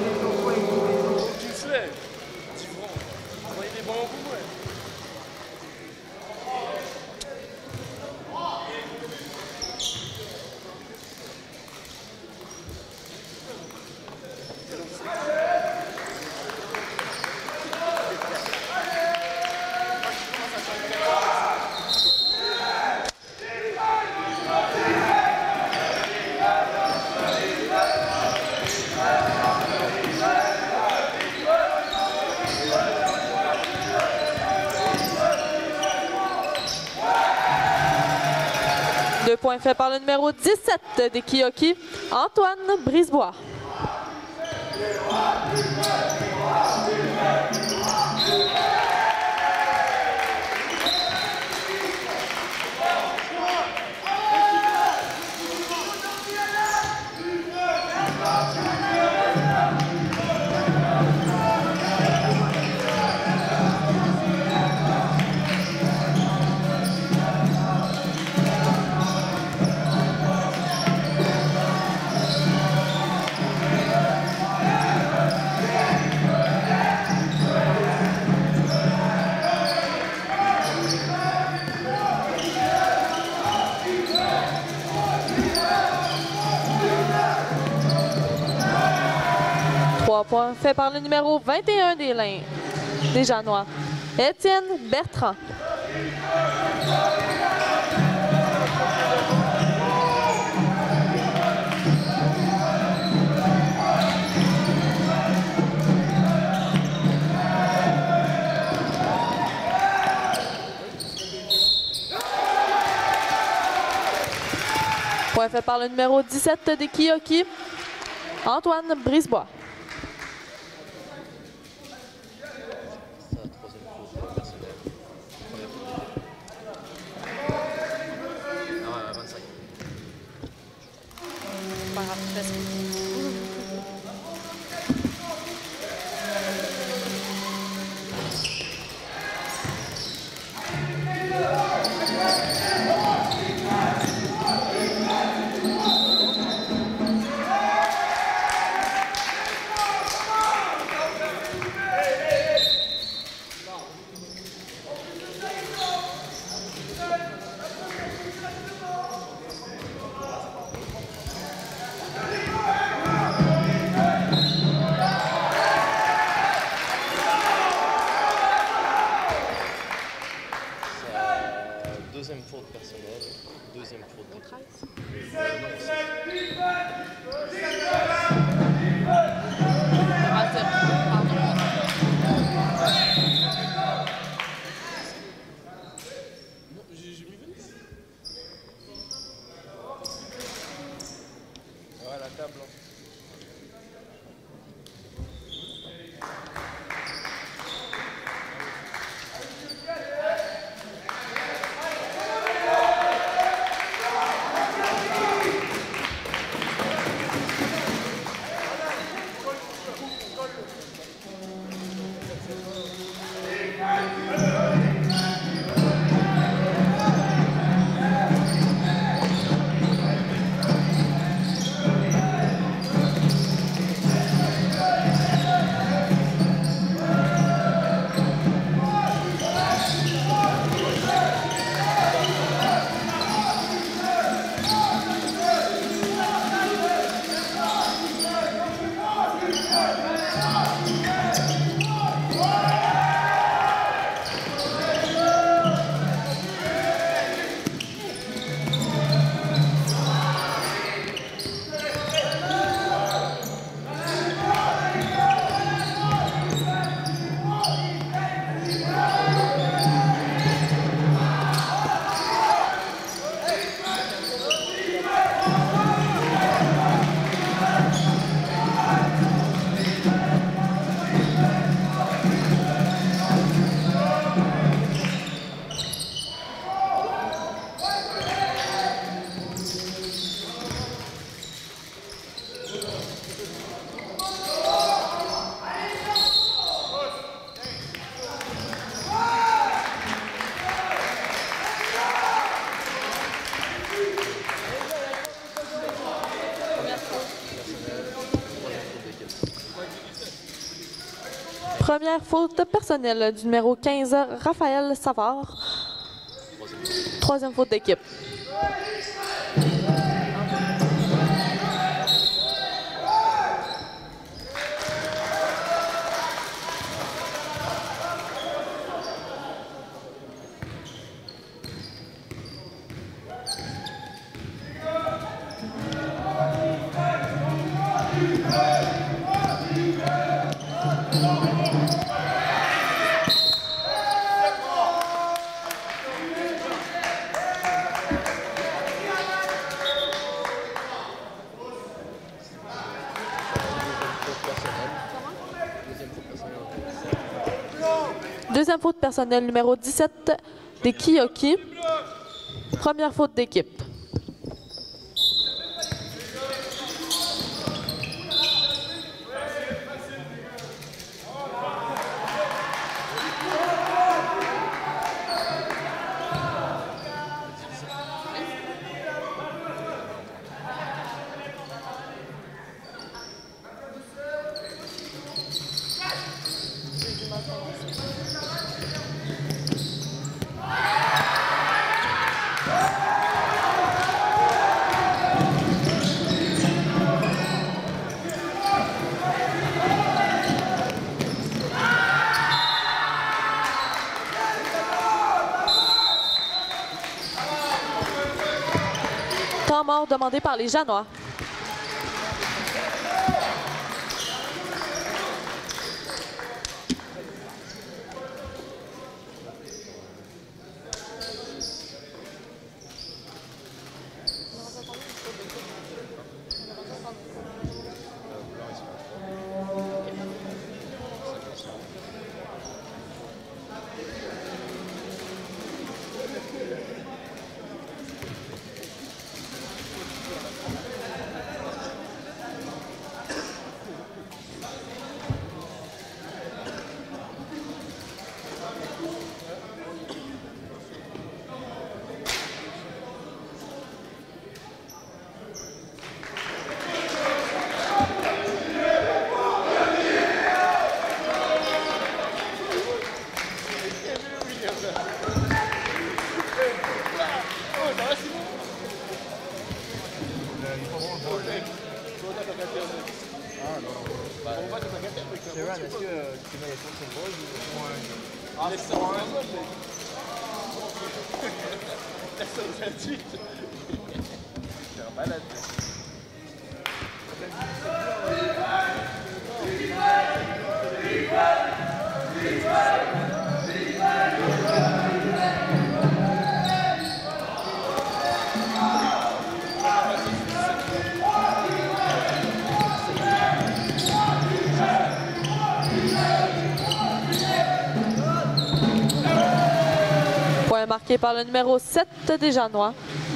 Speaker 6: Point fait par le numéro 17 des Kiyoki, Antoine Brisebois. Point fait par le numéro 21 des Lins, des Janois, Étienne Bertrand. Point fait par le numéro 17 des Kiyoki, Antoine Brisebois.
Speaker 7: Deuxième faute personnelle, deuxième faute de 13. Non, j'ai mis 20. Ouais, la table.
Speaker 6: Première faute personnelle du numéro 15, Raphaël Savard. Troisième faute d'équipe. Deuxième faute personnelle, numéro 17, des Kiyoki. Première faute d'équipe. Temps mort demandé par les Janois. Point marqué par le numéro 7 des Janois.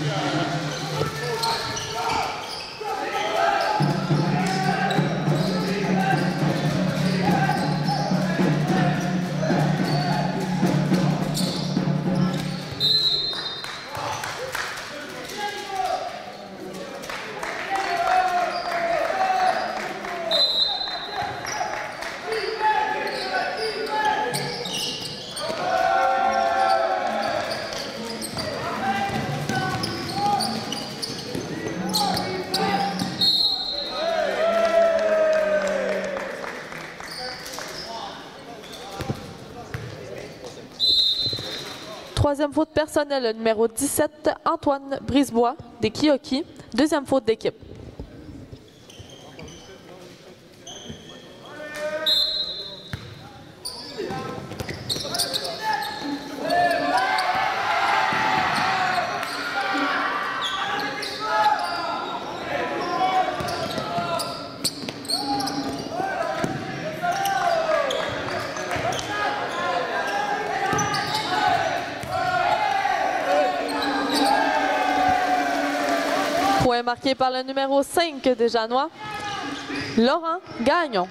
Speaker 6: Troisième faute personnelle, numéro 17, Antoine Brisebois, des Kiyoki. Deuxième faute d'équipe. Point marqué par le numéro 5 des Janois, Laurent Gagnon.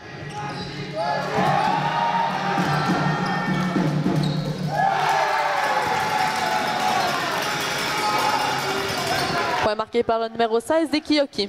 Speaker 6: Point marqué par le numéro 16 des Kiyoki.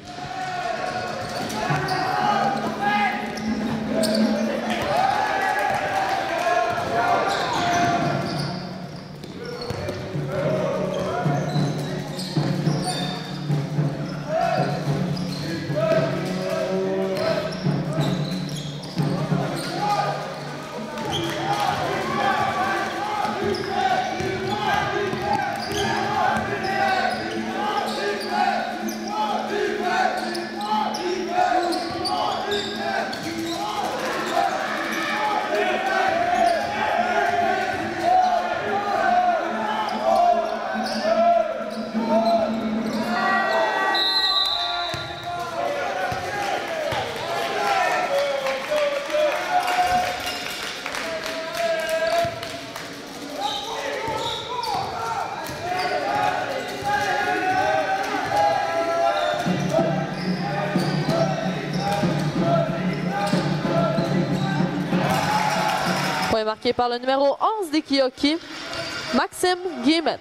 Speaker 6: marqué par le numéro 11 des Kiyoki, Maxime Guillemette.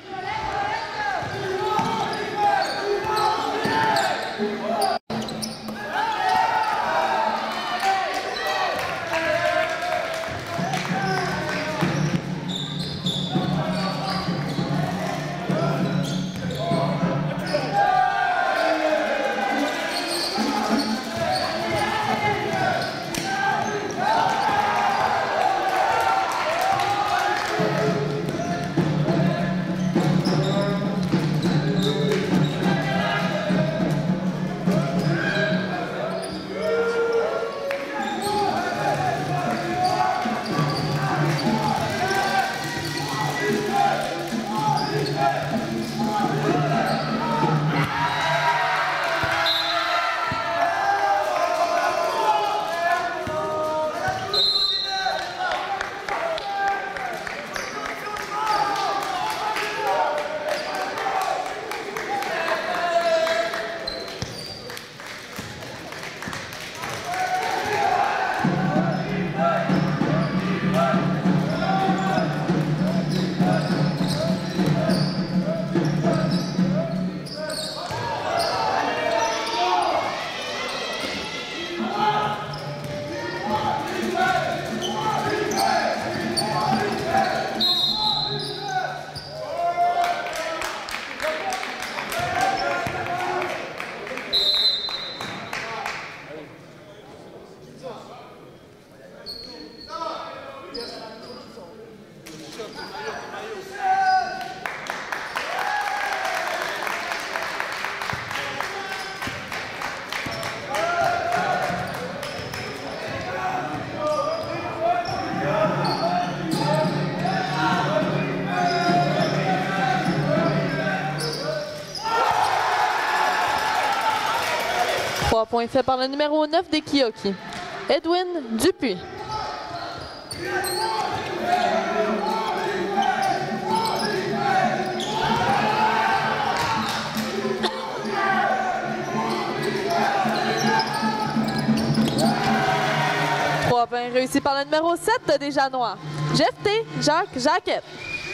Speaker 6: Point fait par le numéro 9 des Kiyoki, Edwin Dupuis. Trois points réussis par le numéro 7 des Janois, Jeff T. Jacques Jacquette.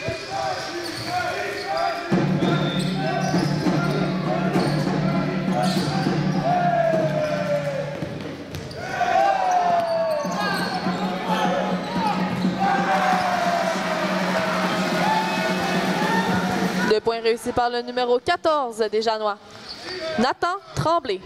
Speaker 6: Deux points réussis par le numéro 14 des Janois, Nathan Tremblay.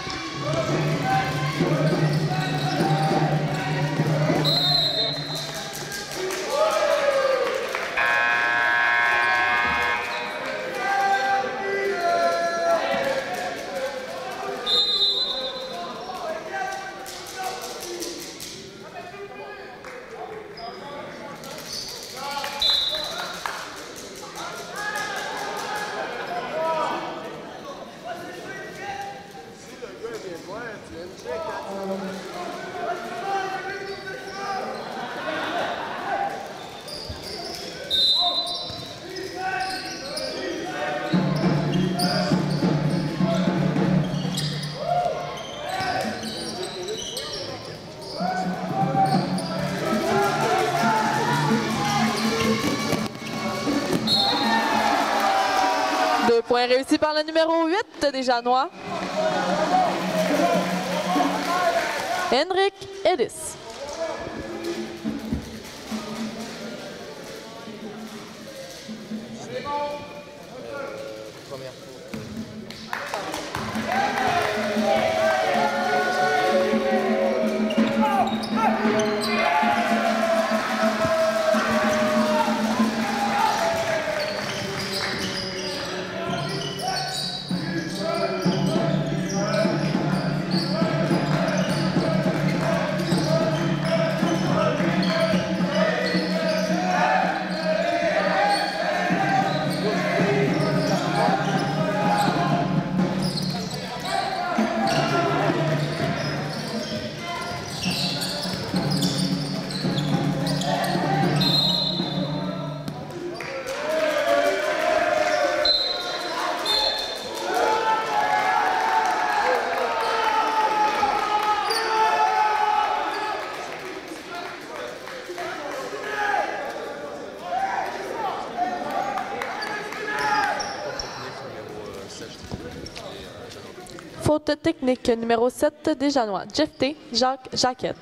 Speaker 6: Point réussi par le numéro 8 des Janois, Henrik Edis. Faute technique numéro 7 des Janois. Jeff T. Jacques Jacquette.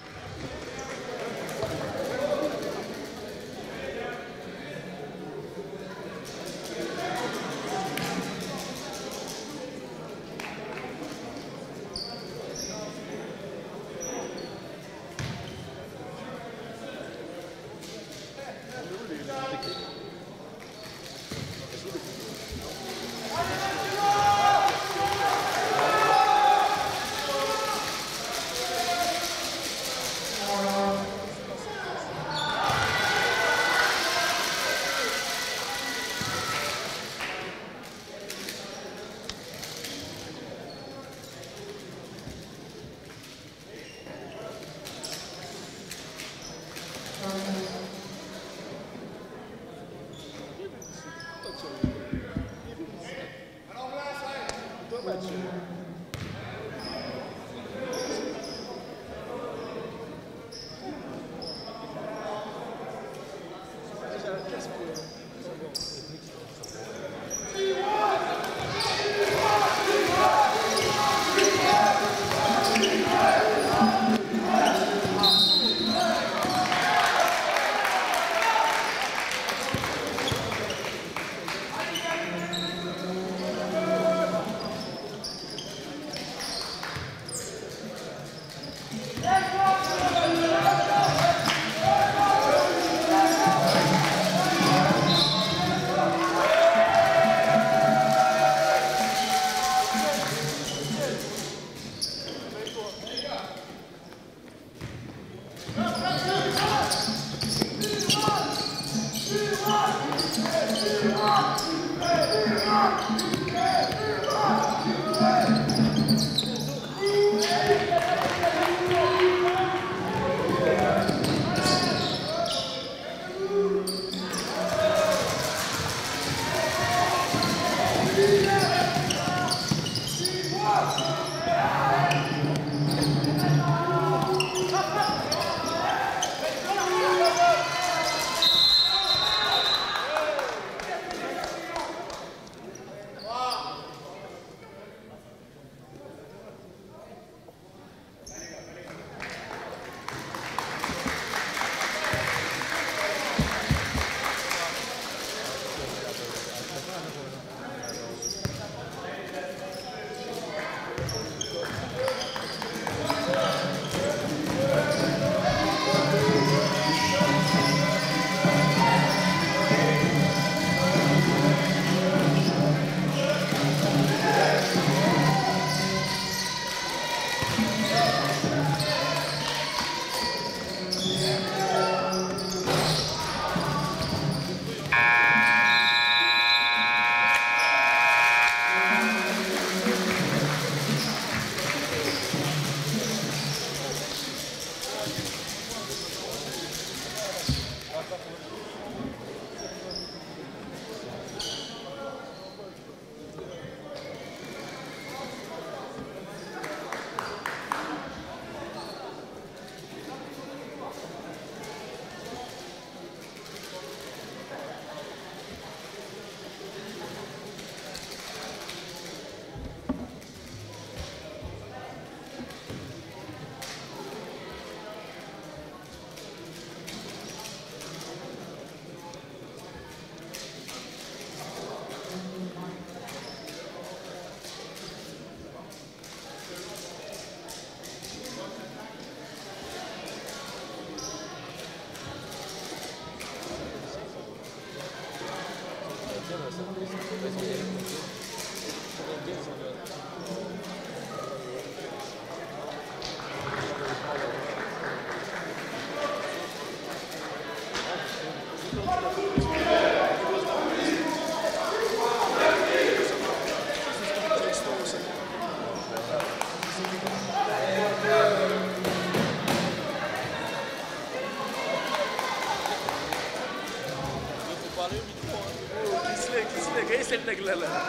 Speaker 10: Set nag la la.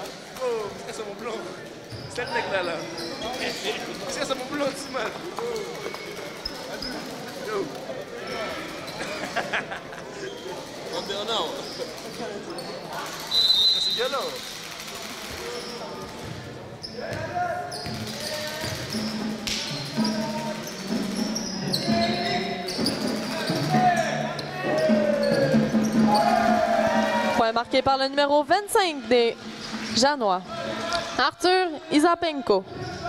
Speaker 10: Oh, gis nga sama blond. Set nag la la. Gis nga sama blond si man. Yo.
Speaker 7: ¿Dónde o no?
Speaker 10: Kasi yellow.
Speaker 6: Point marqué par le numéro 25 des Janois, Arthur Isapenko.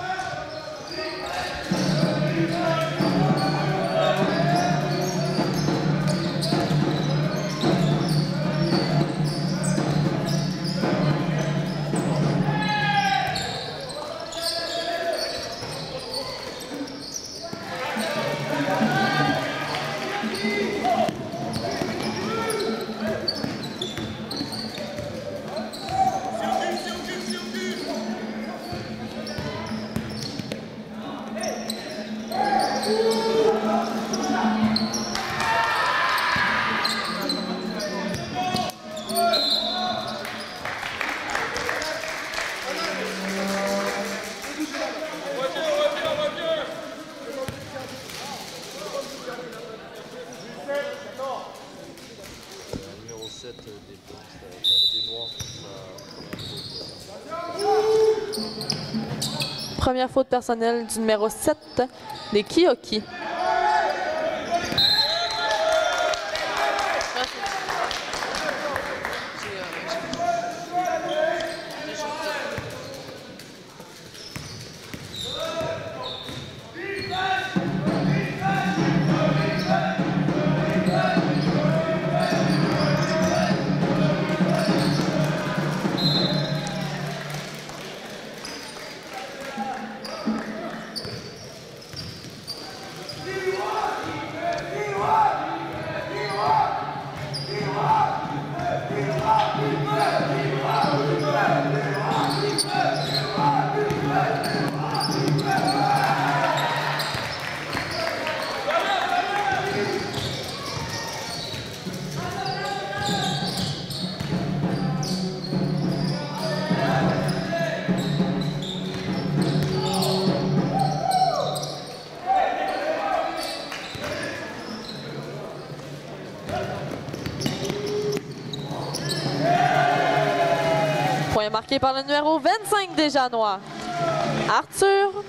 Speaker 7: Numéro 7 des blancs, des noirs,
Speaker 6: Première faute personnelle du numéro 7 des Kyoki. Point marqué par le numéro 25 des Janois, Arthur.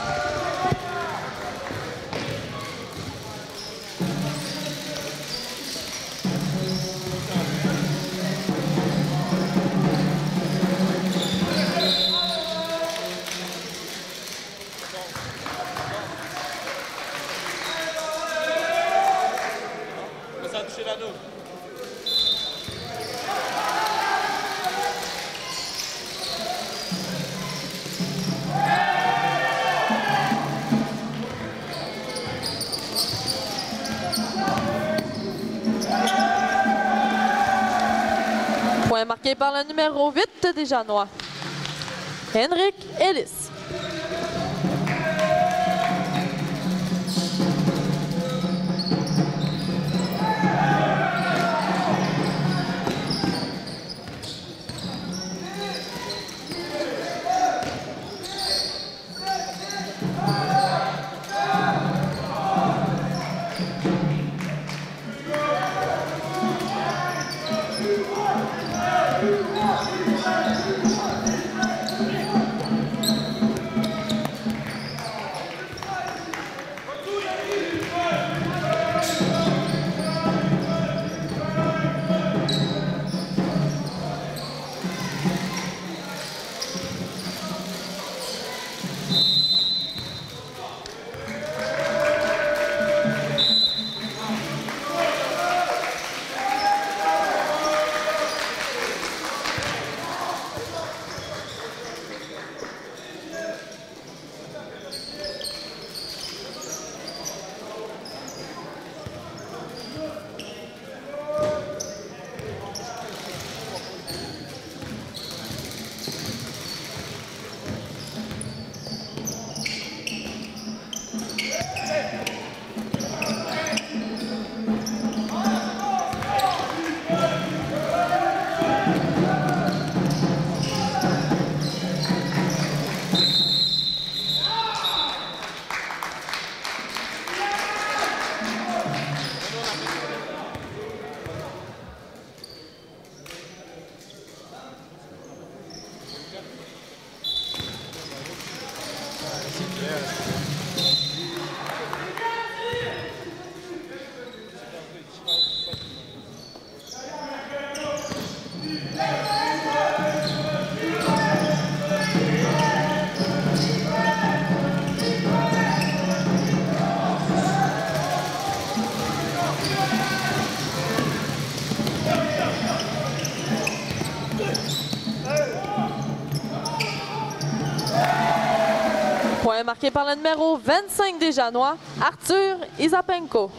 Speaker 10: Ça a touché l'anneau.
Speaker 6: Point marqué par le numéro 8 des Janois, Henrik Ellis. Point marqué par le numéro 25 des Janois, Arthur Isapenko.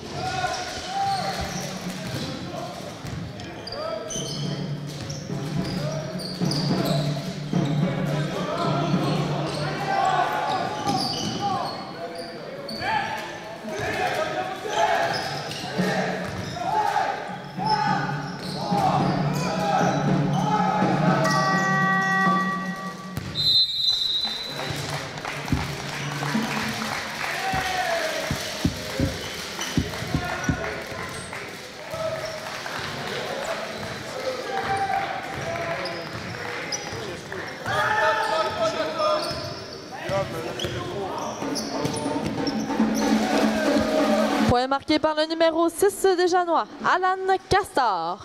Speaker 6: Point marqué par le numéro 6 des Janois, Alan Castor.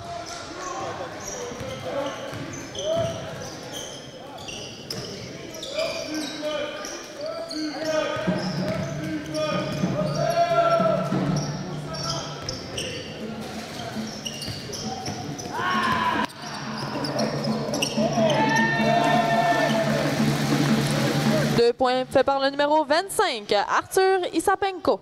Speaker 6: Deux points faits par le numéro 25, Arthur Isapenko.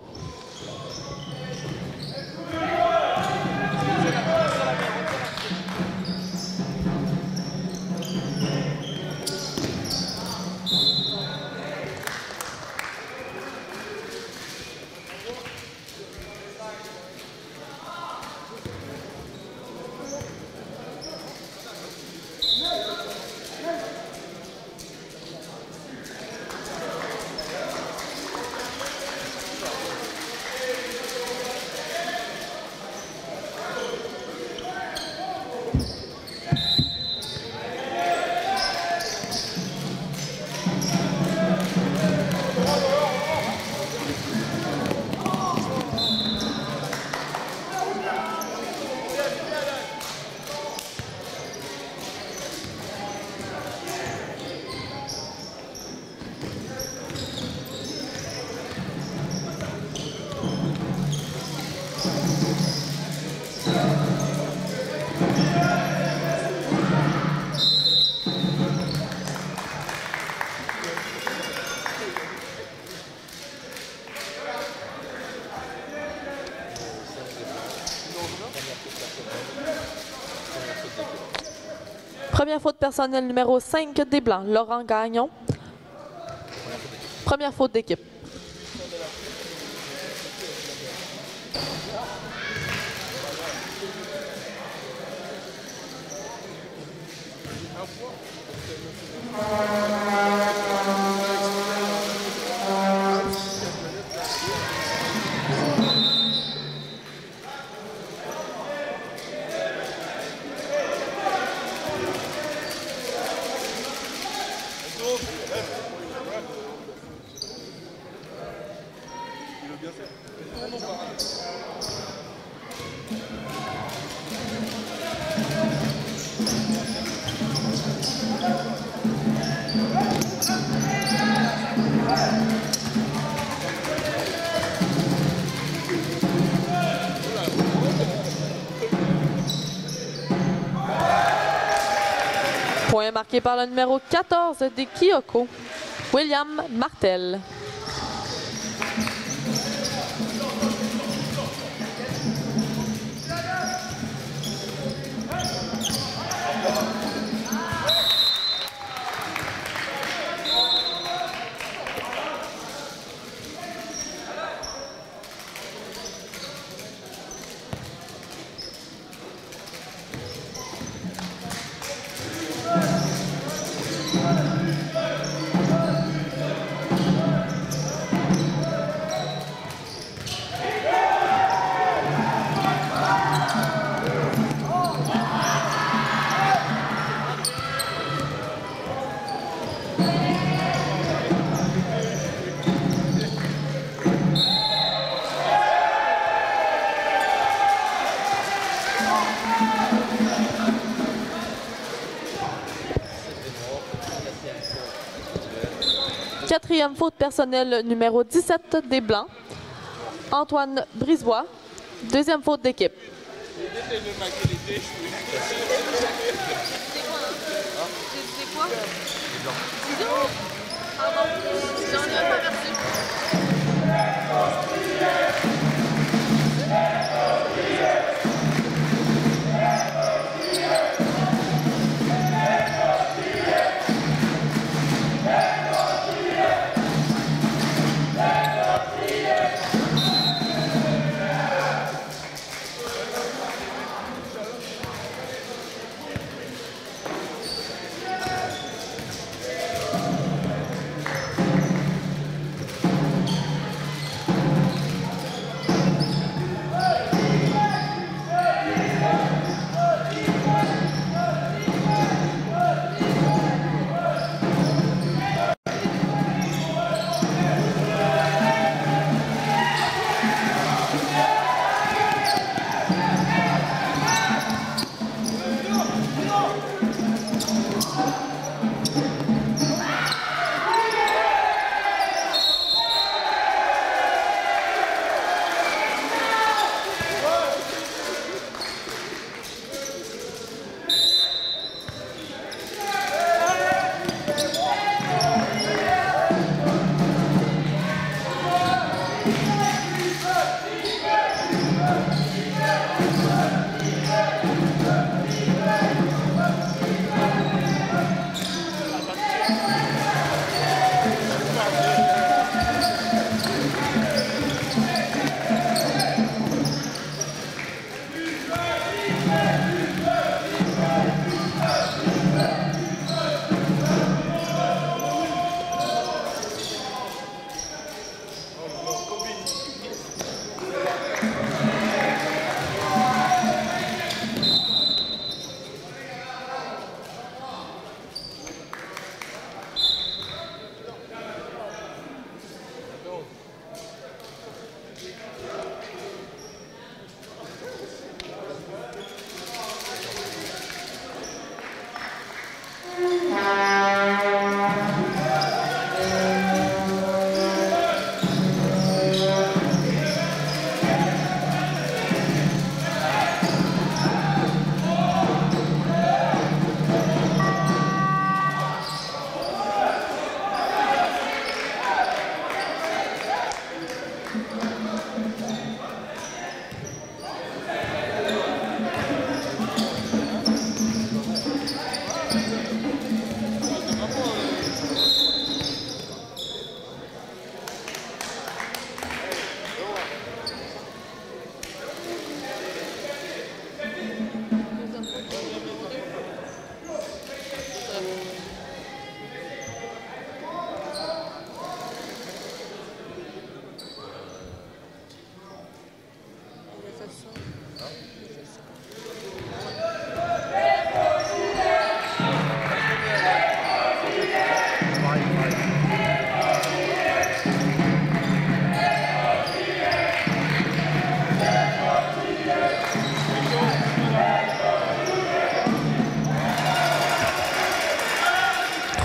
Speaker 6: Première faute personnelle numéro 5 des Blancs, Laurent Gagnon. Première faute d'équipe. Point marqué par le numéro 14 des Kyoko, William Martel. Quatrième faute personnelle numéro 17 des Blancs, Antoine Brisebois. Deuxième faute d'équipe. Pardon, j'en ai pas perçu.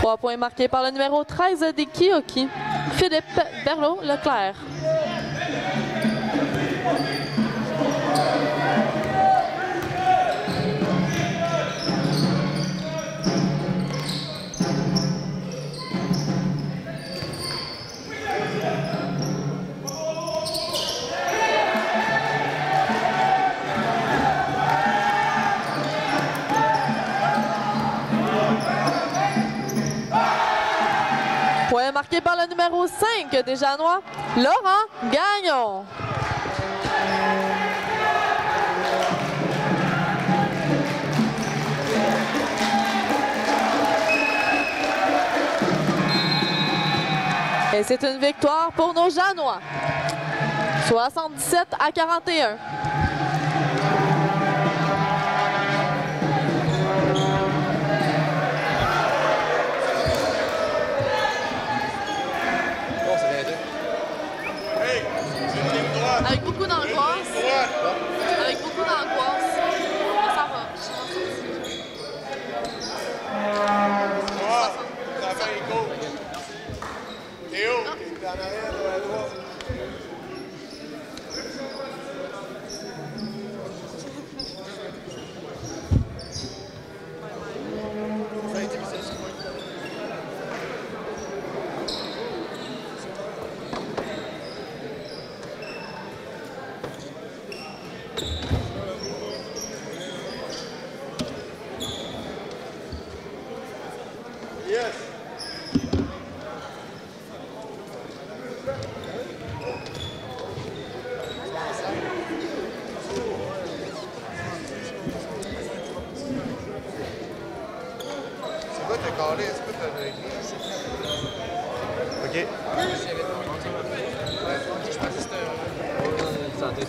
Speaker 6: 3 points marqués par le numéro 13 des Kiyoki, Philippe Berlot-Leclerc. Point marqué par le numéro 5 des Janois, Laurent Gagnon. Et c'est une victoire pour nos Janois. 77-41. Avec beaucoup d'angoisse. Avec beaucoup d'angoisse. Mais ça va.
Speaker 11: Théo, t'es en arrière de la droite. Yes. C'est quoi t'as calé? Est-ce que t'as écrit? Ok. Je pense que c'était santé.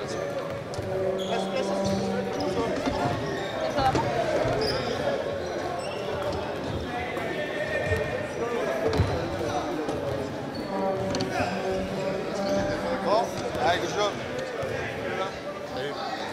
Speaker 11: Bon, allez, good job. Salut.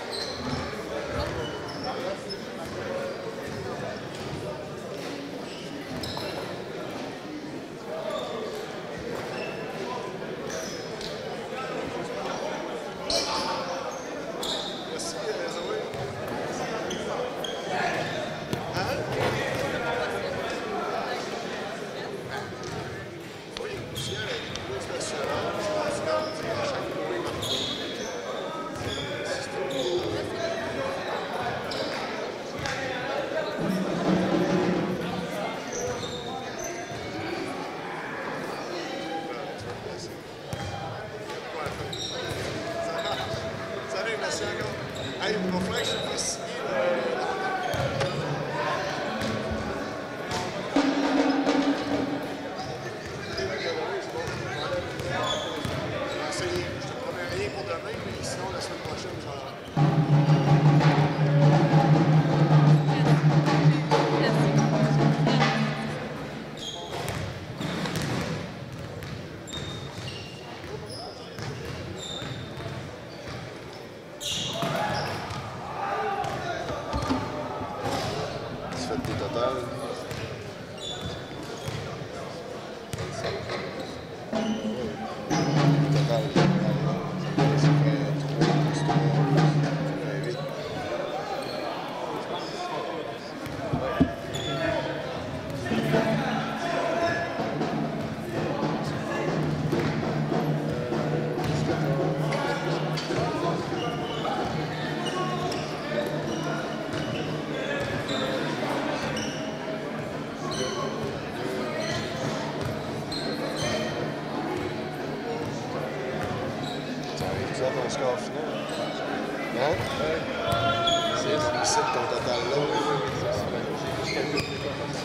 Speaker 11: Salut, merci encore. Hey, il va falloir que je te fasse signer je te promets rien pour demain, mais sinon la semaine prochaine, genre. Tu fais des totales. C'est ça ton score final? Hein? Ouais. C'est ton total là.